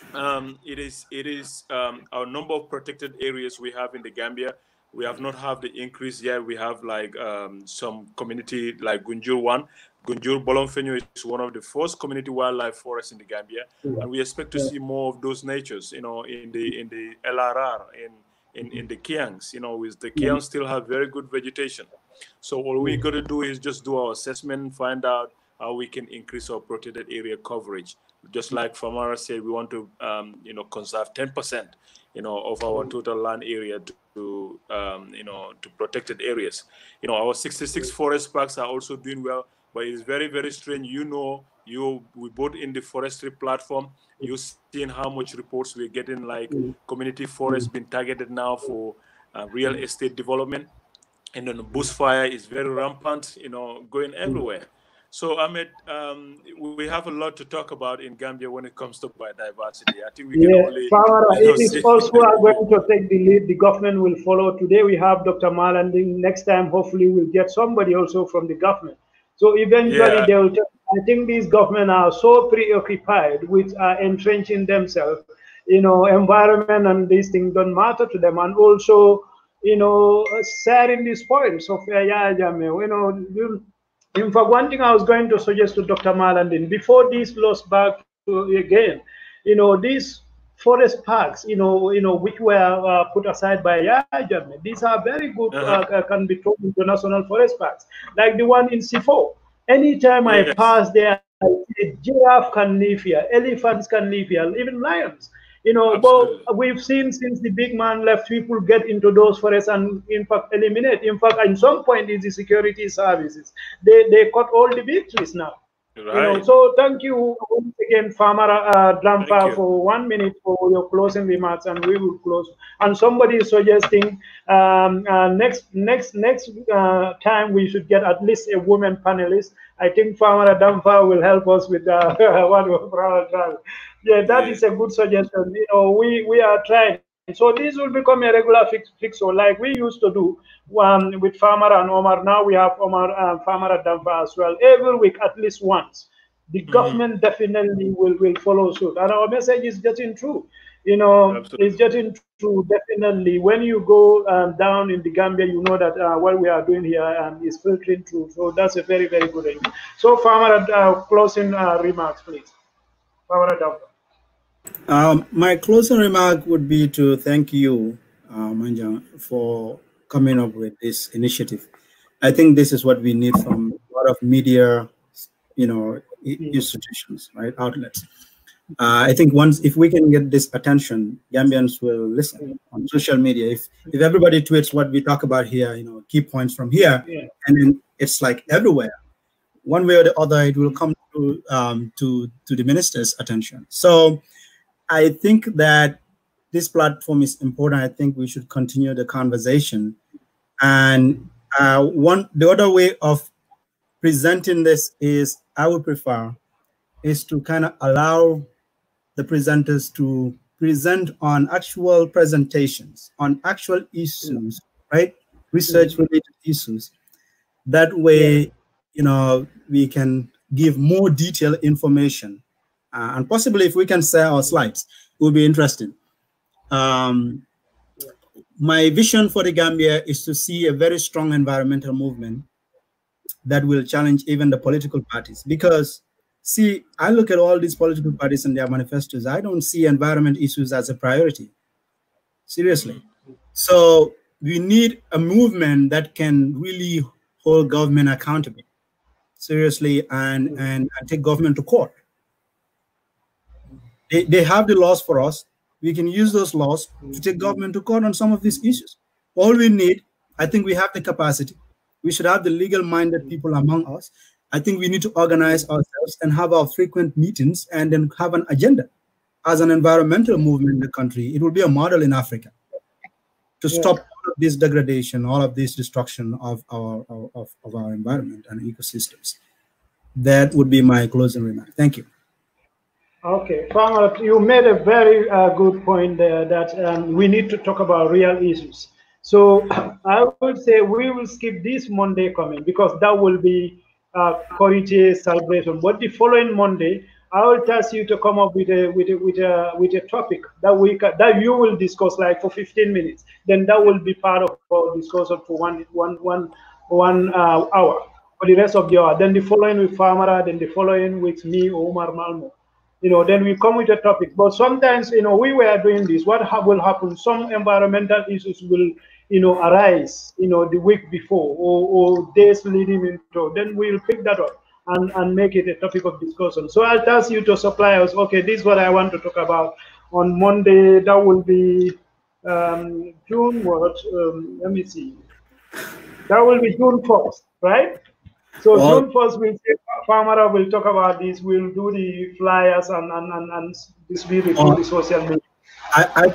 it is our number of protected areas we have in the Gambia. We have not had the increase yet. We have like some community like Gunjur 1. Gunjur Bolonfenyo is one of the first community wildlife forests in the Gambia, and we expect to see more of those natures. In the LRR, in the Kiangs. With the Kiangs still have very good vegetation. So all we got to do is just do our assessment, find out how we can increase our protected area coverage. Just like Famara said, we want to, conserve 10%, of our total land area to protected areas. Our 66 forest parks are also doing well, but it's very, very strange. We both in the forestry platform, you're seeing how much reports we're getting, like community forests being targeted now for real estate development. And then the bushfire is very rampant, going everywhere. So, Ahmed, we have a lot to talk about in Gambia when it comes to biodiversity. I think we can only... it is also going to take the lead. The government will follow. Today we have Dr. Malanding. Next time, hopefully, we'll get somebody also from the government. So eventually, they will... I think these governments are so preoccupied with entrenching themselves. Environment and these things don't matter to them. And also, sharing these points of in fact, one thing I was going to suggest to Dr. Malandin, before these laws back again, these forest parks, which were put aside by Yajame, these are very good, can be turned into national forest parks, like the one in Sifo. Anytime I pass there, I see giraffe can live here, elephants can live here, even lions. But we've seen since the big man left, people get into those forests and in fact eliminate. In fact, at some point in the security services, they cut all the big trees now. Right. So thank you once again, Famara Drammeh, for 1 minute for your closing remarks, and we will close. And somebody is suggesting next time we should get at least a woman panelist. I think Famara Drammeh will help us with one of our trial. Yeah, that is a good suggestion. We are trying. So this will become a regular fix, so like we used to do with Famara and Omar. Now we have Famara Drammeh as well. Every week, at least once. The government definitely will follow suit. And our message is getting through. It's getting through, definitely. When you go down in the Gambia, you know that what we are doing here is filtering through. So that's a very, very good thing. So Famara, closing remarks, please. Famara Drammeh. My closing remark would be to thank you, Manjang, for coming up with this initiative. I think this is what we need from a lot of media, institutions, right, outlets. I think if we can get this attention, Gambians will listen on social media. If everybody tweets what we talk about here, key points from here, and then it's like everywhere, one way or the other, it will come to the minister's attention. So I think that this platform is important. I think we should continue the conversation. And the other way of presenting this is, I would prefer, is to kind of allow the presenters to present on actual presentations, on actual issues, right? Research-related issues. That way, we can give more detailed information. And possibly if we can share our slides, it will be interesting. My vision for the Gambia is to see a very strong environmental movement that will challenge even the political parties. Because, see, I look at all these political parties and their manifestos. I don't see environment issues as a priority. Seriously. So we need a movement that can really hold government accountable, seriously, and take government to court. They have the laws for us. We can use those laws to take government to court on some of these issues. All we need, I think we have the capacity. We should have the legal-minded people among us. I think we need to organize ourselves and have our frequent meetings and then have an agenda. As an environmental movement in the country, it will be a model in Africa to stop all of this degradation, all of this destruction of our environment and ecosystems. That would be my closing remark. Thank you. Okay, Famara, you made a very good point there that we need to talk about real issues. So I would say we will skip this Monday coming because that will be Korite celebration. But the following Monday, I will task you to come up with a topic that you will discuss like for 15 minutes. Then that will be part of our discussion for one hour for the rest of the hour. Then the following with Famara, then the following with me, Omar Malmo. Then we come with a topic. But sometimes, we were doing this. What will happen? Some environmental issues will, arise, the week before or days leading into. Then we'll pick that up and make it a topic of discussion. So I'll ask you to supply us. Okay, this is what I want to talk about on Monday. That will be June what? Let me see. That will be June 1st, right? So June 1st, we'll say Famara will talk about this. We'll do the flyers and distribute it through the social media. I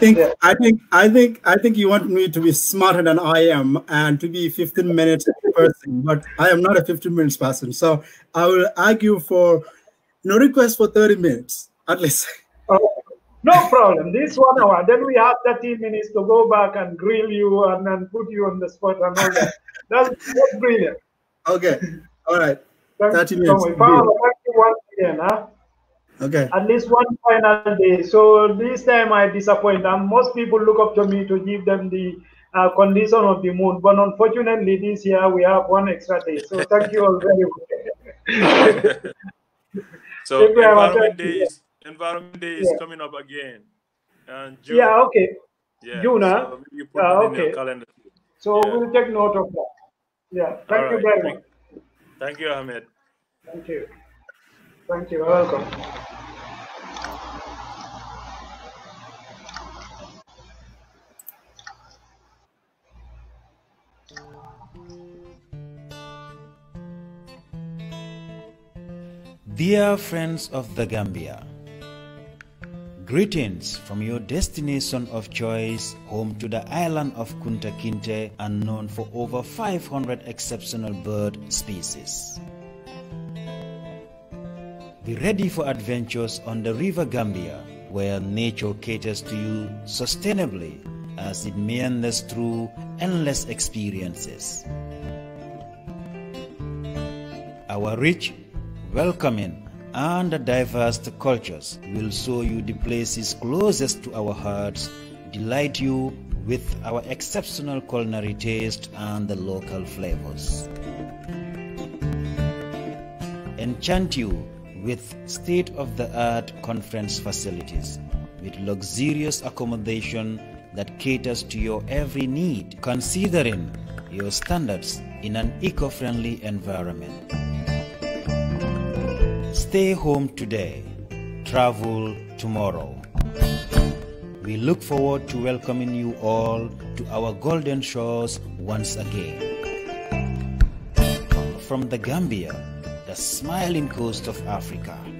think you want me to be smarter than I am and to be 15 minutes person, but I am not a 15 minutes person. So I will argue for request for 30 minutes at least. No problem. This 1 hour. Then we have 30 minutes to go back and grill you and then put you on the spot and all that. That's brilliant. Okay. All right. 30 Thank minutes. you once again, huh? Okay. At least one final day. So this time I disappoint. And most people look up to me to give them the condition of the moon. But unfortunately, this year we have one extra day. So thank you all very much. So Environment Day is coming up again. June. Yeah, okay. Yeah, June, so you put it in your calendar. So we'll take note of that. Yeah, thank you very much. Thank you, Ahmed. Thank you. Thank you. Welcome. Dear friends of the Gambia, greetings from your destination of choice, home to the island of Kunta Kinte and known for over 500 exceptional bird species. Be ready for adventures on the River Gambia, where nature caters to you sustainably as it meanders through endless experiences. Our rich, welcoming, and diverse cultures will show you the places closest to our hearts, delight you with our exceptional culinary taste and the local flavors, enchant you with state-of-the-art conference facilities, with luxurious accommodation that caters to your every need, considering your standards in an eco-friendly environment. Stay home today, travel tomorrow. We look forward to welcoming you all to our golden shores once again. From the Gambia, the smiling coast of Africa,